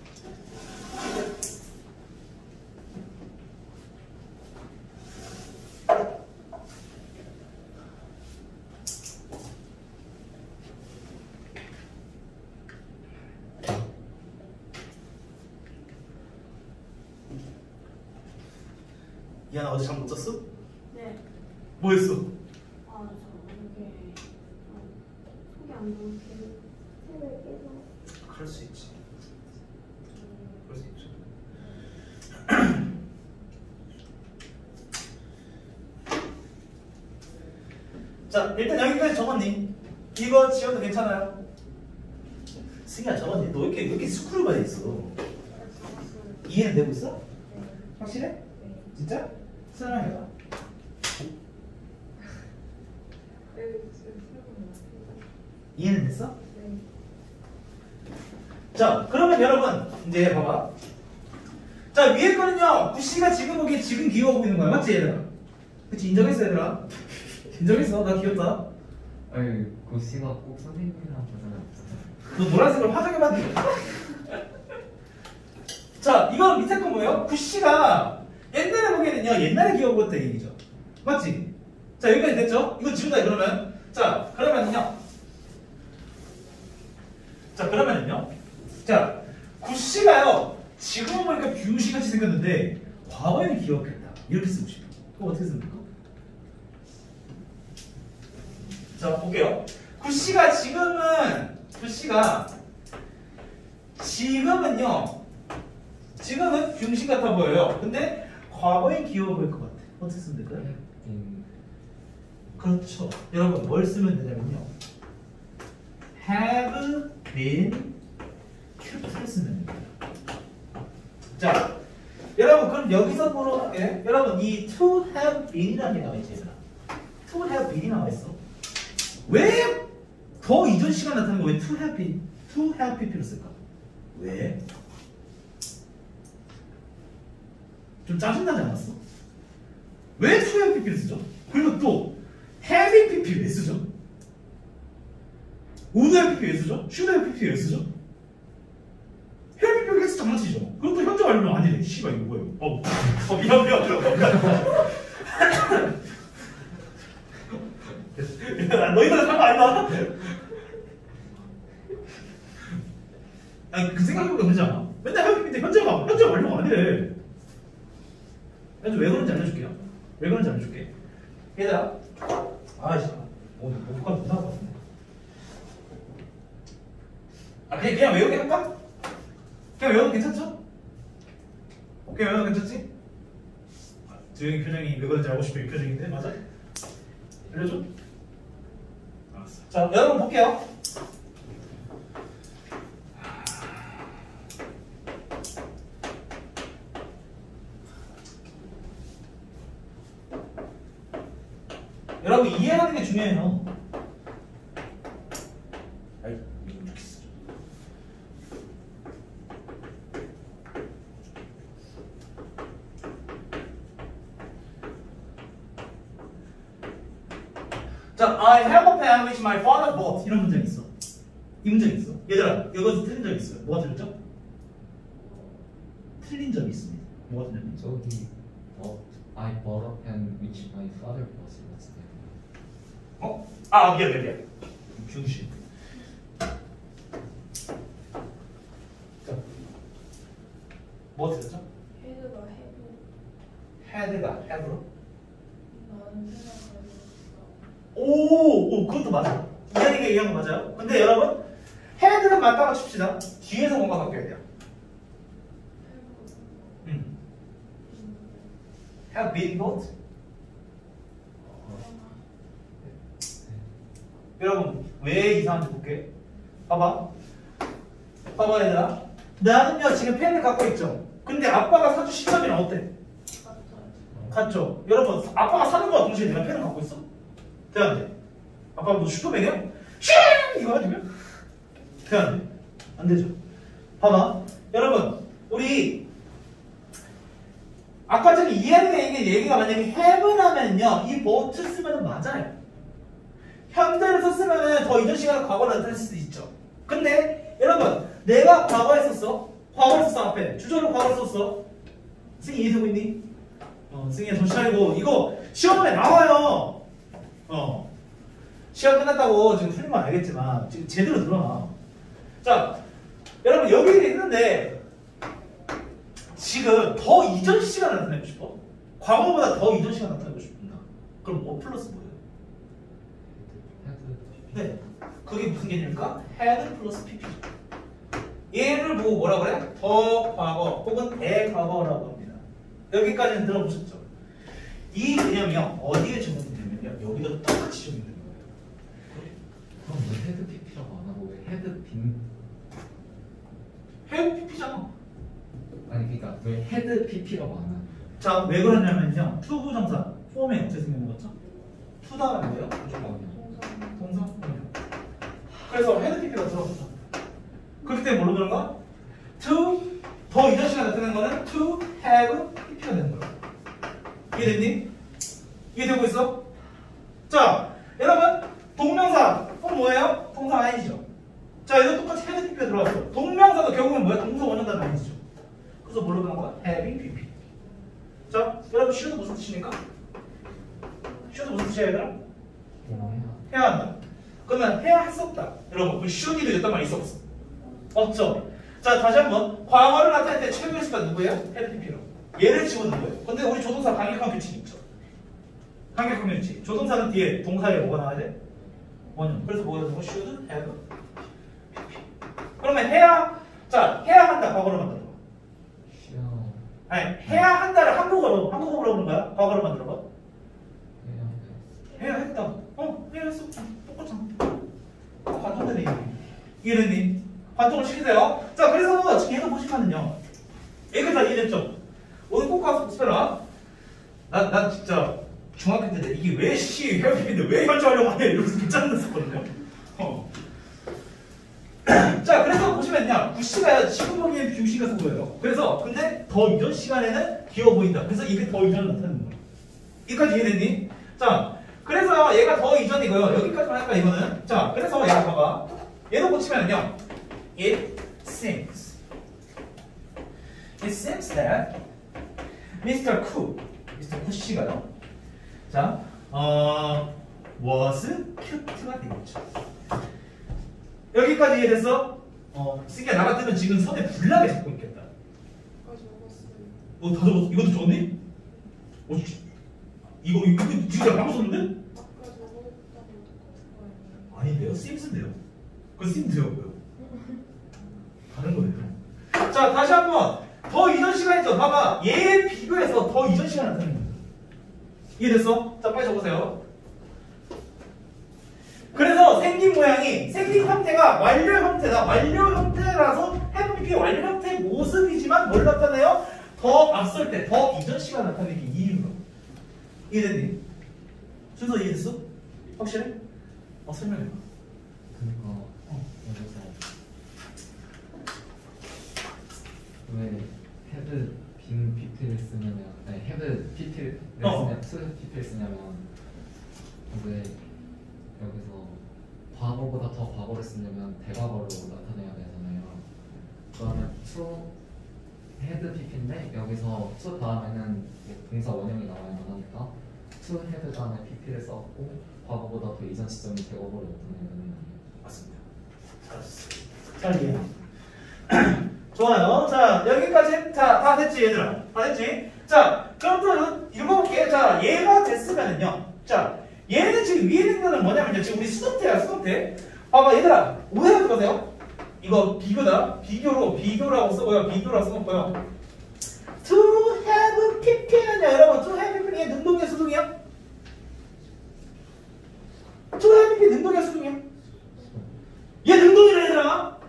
이하나 어제 잠 못 잤어? 네. 뭐 했어? 아, 저 이렇게 어, 속이 안 좋게 새벽에 깨서. 그럴 수 있지. 그럴 수 있죠. 자, 일단 여기까지 적었니? 이거 지워도 괜찮아요? 승희야 적었니? 너 왜 이렇게, 왜 이렇게 스크루가 돼 있어? 이해는 되고 있어? 네. 확실해? 네. 진짜? 설명해봐. 이해는 됐어? 네. 자, 그러면 여러분 이제 봐봐. 자, 위에 거는요 구씨가 지금 보기에 지금 기억하고 있는 거야, 맞지 얘들아? 그치? 인정했어 얘들아? 인정했어? 나 귀엽다. 아니 고씨가 꼭 선생님이랑 전화가 없어요. 너 노란색을 화장해 봤니? 자, 이건 밑에 거 뭐예요? 구씨가 옛날에 보기에는요 옛날에 기억하고 있다 얘기죠, 맞지? 자, 여기까지 됐죠? 이거 지운다 그러면. 자, 그러면은요 자, 그러면은요 자, 구씨가요 지금 보니까 뷰씨 같이 생겼는데 과거에는 기억했다 이렇게 쓰고 싶어. 그럼 어떻게 씁니까? 자, 볼게요. 구씨가 지금은 구씨가 지금은요 지금은 뷰씨 같아 보여요. 근데 과거엔 기억을 보일 것 같아. 어떻게 쓰면 될까요? 음, 그렇죠. 여러분 뭘 쓰면 되냐면요 have been 큐트를 쓰면 됩니다. 자, 여러분 그럼 여기서 물어볼게. 여러분 이 to have been이라는 게 나와있지 얘들아. to have been이 나와있어. 왜 더 이전 시간 나타나는 거 왜 to have been, to have pp를 쓸까? 왜? 좀 짜증나지 않았어? 왜 to have pp를 쓰죠? 그리고 또 having pp 왜 쓰죠? would have pp 왜 쓰죠? should have pp 왜 쓰죠? have pp를 해서 장난치죠. 그럼 또 현재 완료는 아니래. 씨발 이거 뭐예요? 어, 어 미안 미안 미안. 너희들 상관 아니다. 아니 그 생각해보니까 그러지 않아? 맨날 have pp 때 현재가 현재 완료가 아니래. 그래서 왜 그런지 알려줄게요. 왜 그런지 알려줄게. 얘들아, 아이씨, 뭐 목표가 못 나올 것 같은데. 아 그냥 그냥 외우게 할까? 그냥 외우면 괜찮죠? 그냥 외우면 괜찮지? 아, 주영이 표정이 왜 그런지 알고 싶은 이 표정인데 맞아? 알려줘? 알았어. 자, 여러분 볼게요. 여러분 이해하는 게 중요해요. 아이, 이거 좋겠어. 자, I have a pen which my father bought. 이런 문장이 있어. 이 문장이 있어. 얘들아, 여기서 틀린 점이 있어요. 뭐가 틀렸죠? 틀린 점이 있습니다. 뭐가 틀렸니? 저기 어, I bought a pen which my father bought. 어? 아, 미안, 미안, 미안. 중심. 자, 뭐 틀렸죠? 헤드가 헤드. head가 have로. 나는 생각하니까. 오, 오, 그것도 맞아. 이해하는 게 이해한 거 맞아요. 근데 여러분, head는 맞다고 칩시다. 뒤에서 뭔가 바뀌어야 돼요. 음. have been bought. 여러분 왜 이상한지 볼게. 봐봐 봐봐 얘들아, 나는요 지금 펜을 갖고 있죠. 근데 아빠가 사준 시점이랑 어때? 같죠? 여러분 아빠가 사는 거와 동시에 내가 펜을 갖고 있어? 돼 안 돼? 아빠 뭐 슈퍼맨이야? 슈 이거 가지고 돼 안 돼? 안 되죠. 봐봐 여러분, 우리 아까 전에 이해하는 얘기, 얘기가 만약에 have는 하면요 이 both 쓰면 맞아요. 현재를 썼으면 더 이전 시간에 과거를 나타낼 수도 있죠. 근데 여러분 내가 과거에 썼어? 과거를 썼어 앞에 주저로 과거를 썼어. 승희 이해되고 있니? 어, 승희야 정신 차리고 이거 시험에 나와요. 어 시험 끝났다고 지금 틀리면 알겠지만 지금 제대로 들어놔. 자 여러분 여기 있는데 지금 더 이전 시간 나타내고 싶어? 과거보다 더 이전 시간 나타내고 싶나? 그럼 뭐 플러스 뭐예요? 네, 그게 무슨 개념일까? had 플러스 pp죠. 얘를 보고 뭐라 그래? 더 과거 혹은 대과거라고 합니다. 여기까지는 들어보셨죠? 이 개념이요 어디에 적용이 되면요 여기도 똑같이 적용이 되는 거예요. 그럼 왜 헤드 피피라고 안 하고 왜 헤드 빈? 헤드 pp잖아. 아니 그러니까 왜 헤드 피피라고 안 하나? 자, 왜 그러냐면요 to 부정사 폼에 어떻게 생기는 거죠? to 다음에 뭐예요? 동사 폼이요. 그래서 헤드 pp가 들어갔어. 그렇기 때문에 뭘로 들어가? to 더 이전 시간 나타내는 거는 to have pp가 되는 거야. 이해됐니? 이해되고 있어? 자, 여러분 동명사 그럼 뭐예요? 동사 아니죠. 자, 얘도 똑같이 헤드 pp가 들어갔어. 동명사도 결국은 뭐야? 동사 원형단 아니죠. 그래서 뭘로 가는 거야? having pp. 자, 여러분 should는 무슨 뜻입니까? should 무슨 뜻이야 얘들아? 해야 한다. 그러면 해야 했었다. 여러분 그럼 should이도 됐단 말이 있어 없어? 없죠. 자, 다시 한번 과거를 나타낼 때 최고의 수가 누구예요? had pp로. 얘를 집어넣은 거예요. 근데 우리 조동사 강력한 규칙이 있죠. 강력한 규칙. 조동사는 뒤에 동사에 뭐가 나와야 돼? 원형. 그래서 뭐가 되는 거? should have pp. 그러면 해야 자 해야 한다 과거로 만들어. 시험 아니 해야 한다를 한국어로 한국어로 부르는 거야? 과거로 만들어봐. 해야 했다. 어 해야 했어. 똑같잖아. 관통되네 이게. 이해됐니? 관통을 시키세요. 자 그래서 지금 얘도 보시면은요. 얘가 다 이해됐죠? 오늘 꼭 가서 보세요. 난, 난 진짜 중학교 때 이게 왜 시 회피인데 왜 결정하려고 하냐 이러면서 괜찮았었거든요. 어. 자 그래서 보시면요 구씨가 지금 보기엔 규씨가 보여요. 그래서 근데 더 이전 시간에는 귀여워 보인다. 그래서 이게 더 이전을 나타내는 거예요. 여기까지 이해됐니? 자 그래서 얘가 더 이전이고요. 여기까지만 할까 이거는. 자 그래서 얘가 봐봐. 얘도 고치면요 It seems It seems that 미스터 쿠 미스터 쿠씨가요 자 어, was cute가 되겠죠. 여기까지 이해됐어? 어, 승기야 나 같으면 지금 손에 불나게 잡고 있겠다. 어, 다 적었어? 이것도 적었니? 어, 이거, 이거, 이거 지금 나 방금 썼는데? 아닌데요? 심스인데요? 그건 심드였고요. 다른 거예요. 자, 다시 한번. 더 이전 시간이죠? 봐봐. 얘에 비교해서 더 이전 시간을 나타내는 거예요. 이해됐어? 자, 빨리 적으세요. 그래서 생긴 모양이 생긴 형태가 완료 형태다. 완료 형태라서 have pp의 완료 형태의 모습이지만 뭘 나타내요? 더 앞설 때, 더 이전 시간 나타내기 이유로. 이해됐니? 순서 이해됐어? 확실해? 어, 설명해봐. 그러니까 어. 여기서 왜 헤드 빈 피피를 쓰냐면 아니 헤드 피피를 어. 쓰냐면 투 피피를 쓰냐면 왜 여기서 과거보다 더 과거를 쓰려면 대과거로 나타내야 되잖아요. 그러면 to 헤드 pp인데 여기서 to 다음에는 뭐 동사 원형이 나와야만 하니까 to 헤드 다음에 pp를 썼고 과거보다 더 이전 시점이 대과거로 나타내는 맞습니다. 잘 이해. 좋아요. 자 여기까지 자 다 됐지 얘들아. 다 됐지? 자 그럼 또 읽어볼게. 자 얘가 됐으면은요. 자 얘는 지금 위에 있는 거는 뭐냐면요. 지금 우리 수동태야 수동태. 봐봐 얘들아 오해하지 마세요. 이거 비교다. 비교로 비교라고 써고요. 비교라고 써놓고요. To have pp는요 여러분 to have pp는 얘 능동이야 수동이야? to have pp 능동이야 수동이야? 얘 능동이라 얘들아.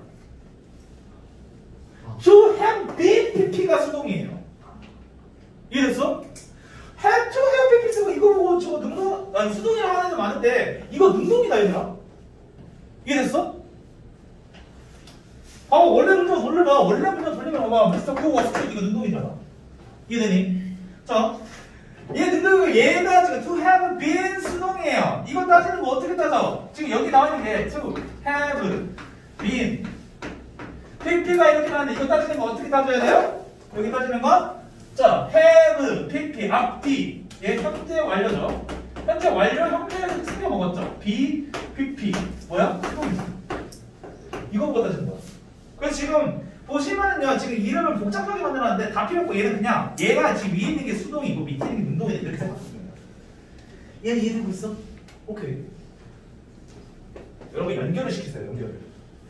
to have been pp가 수동이에요. 이해됐어? have to have pp 쓰고 이거 보고 저거 능동 아니 수동이라고 하는 애들 많은데 이거 능동이다 얘들아. 이해됐어? 봐봐 원래 문제 돌려봐. 원래 문제 돌리면 봐봐 미스터 고 워스트 이거 능동이잖아. 이해되니? 자 얘 능동이고 얘가 지금 to have been 수동이에요. 이거 따지는 거 어떻게 따져? 지금 여기 나와 있는 게 to have been pp가 이렇게 나왔는데 이거 따지는 거 어떻게 따져야 돼요? 여기 따지는 거? 자 have pp 앞뒤 얘 현재 완료죠. 현재 완료 형태에서 챙겨 먹었죠. be pp 뭐야? 수동이죠. 이거보다 따지는 거야. 그래서 지금 보시면은요 지금 이름을 복잡하게 만들었는데 다 필요 없고 얘는 그냥 얘가 지금 위에 있는 게 수동이고 밑에 있는 게 능동이다 이렇게 생각하시면 돼요. 얘는 이해되고 있어? 오케이. 여러분 연결을 시키세요. 연결을.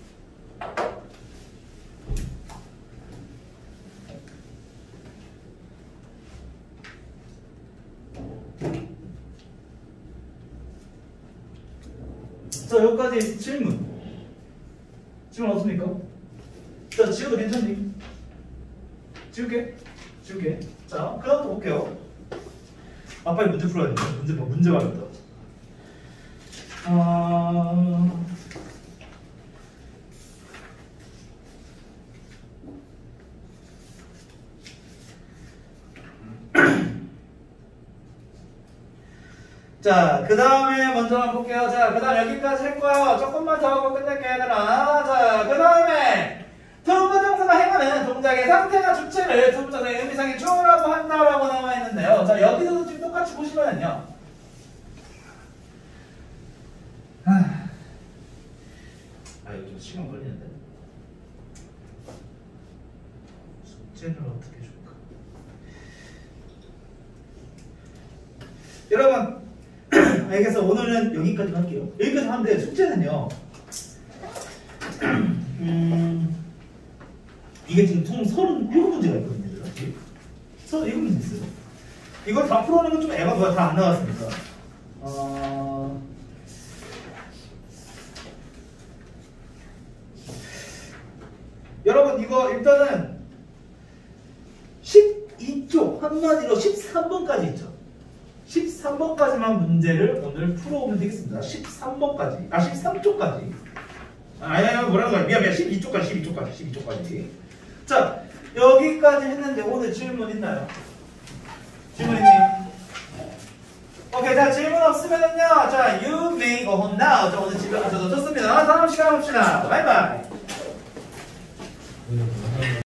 자 여기까지 질문. 질문 없습니까? 자, 지워도 괜찮니? 지울게. 지울게. 자, 그 다음 또 볼게요. 아, 빨리 문제 풀어야 돼. 문제 봐. 문제 봐야겠다. 아... 자, 그 다음에 먼저 한번 볼게요. 자, 그 다음 여기까지 했고요. 조금만 더 하고 끝낼게요, 얘들아. 자, 그 다음에 투부정사가 행하는 동작의 상태나 주체를 투부정사의 의미상의 주어라고 한다라고 나와 있는데요. 자, 여기서도 지금 똑같이 보시면요. 아, 이거 좀 시간 걸리는데. 숙제를 어떻게 줄까? 여러분, 알겠어. 오늘은 여기까지 할게요. 여기까지 하는데 숙제는요. 음. 이게 지금 총 서른일곱 문제가 있거든요. 서른일곱 문제 있어요. 이걸 다 풀어오는 건 좀 애가 뭐야. 다 안 나왔으니까. 어... 여러분 이거 일단은 십이 쪽 한마디로 십삼 번까지 있죠. 십삼 번까지만 문제를 오늘 풀어오면 되겠습니다. 십삼 번까지. 아 십삼 쪽까지. 아니 아니 뭐라는 거야. 미안 미안. 십이 쪽까지 십이 쪽까지 십이 쪽까지. 자, 여기까지 했는데 오늘 질문 있나요? 질문 있니? 오케이, 자, 질문 없으면은요. 자, you may go home now. 자, 오늘 집에 가셔도 좋습니다. 다음 시간에 봅시다. 바이바이.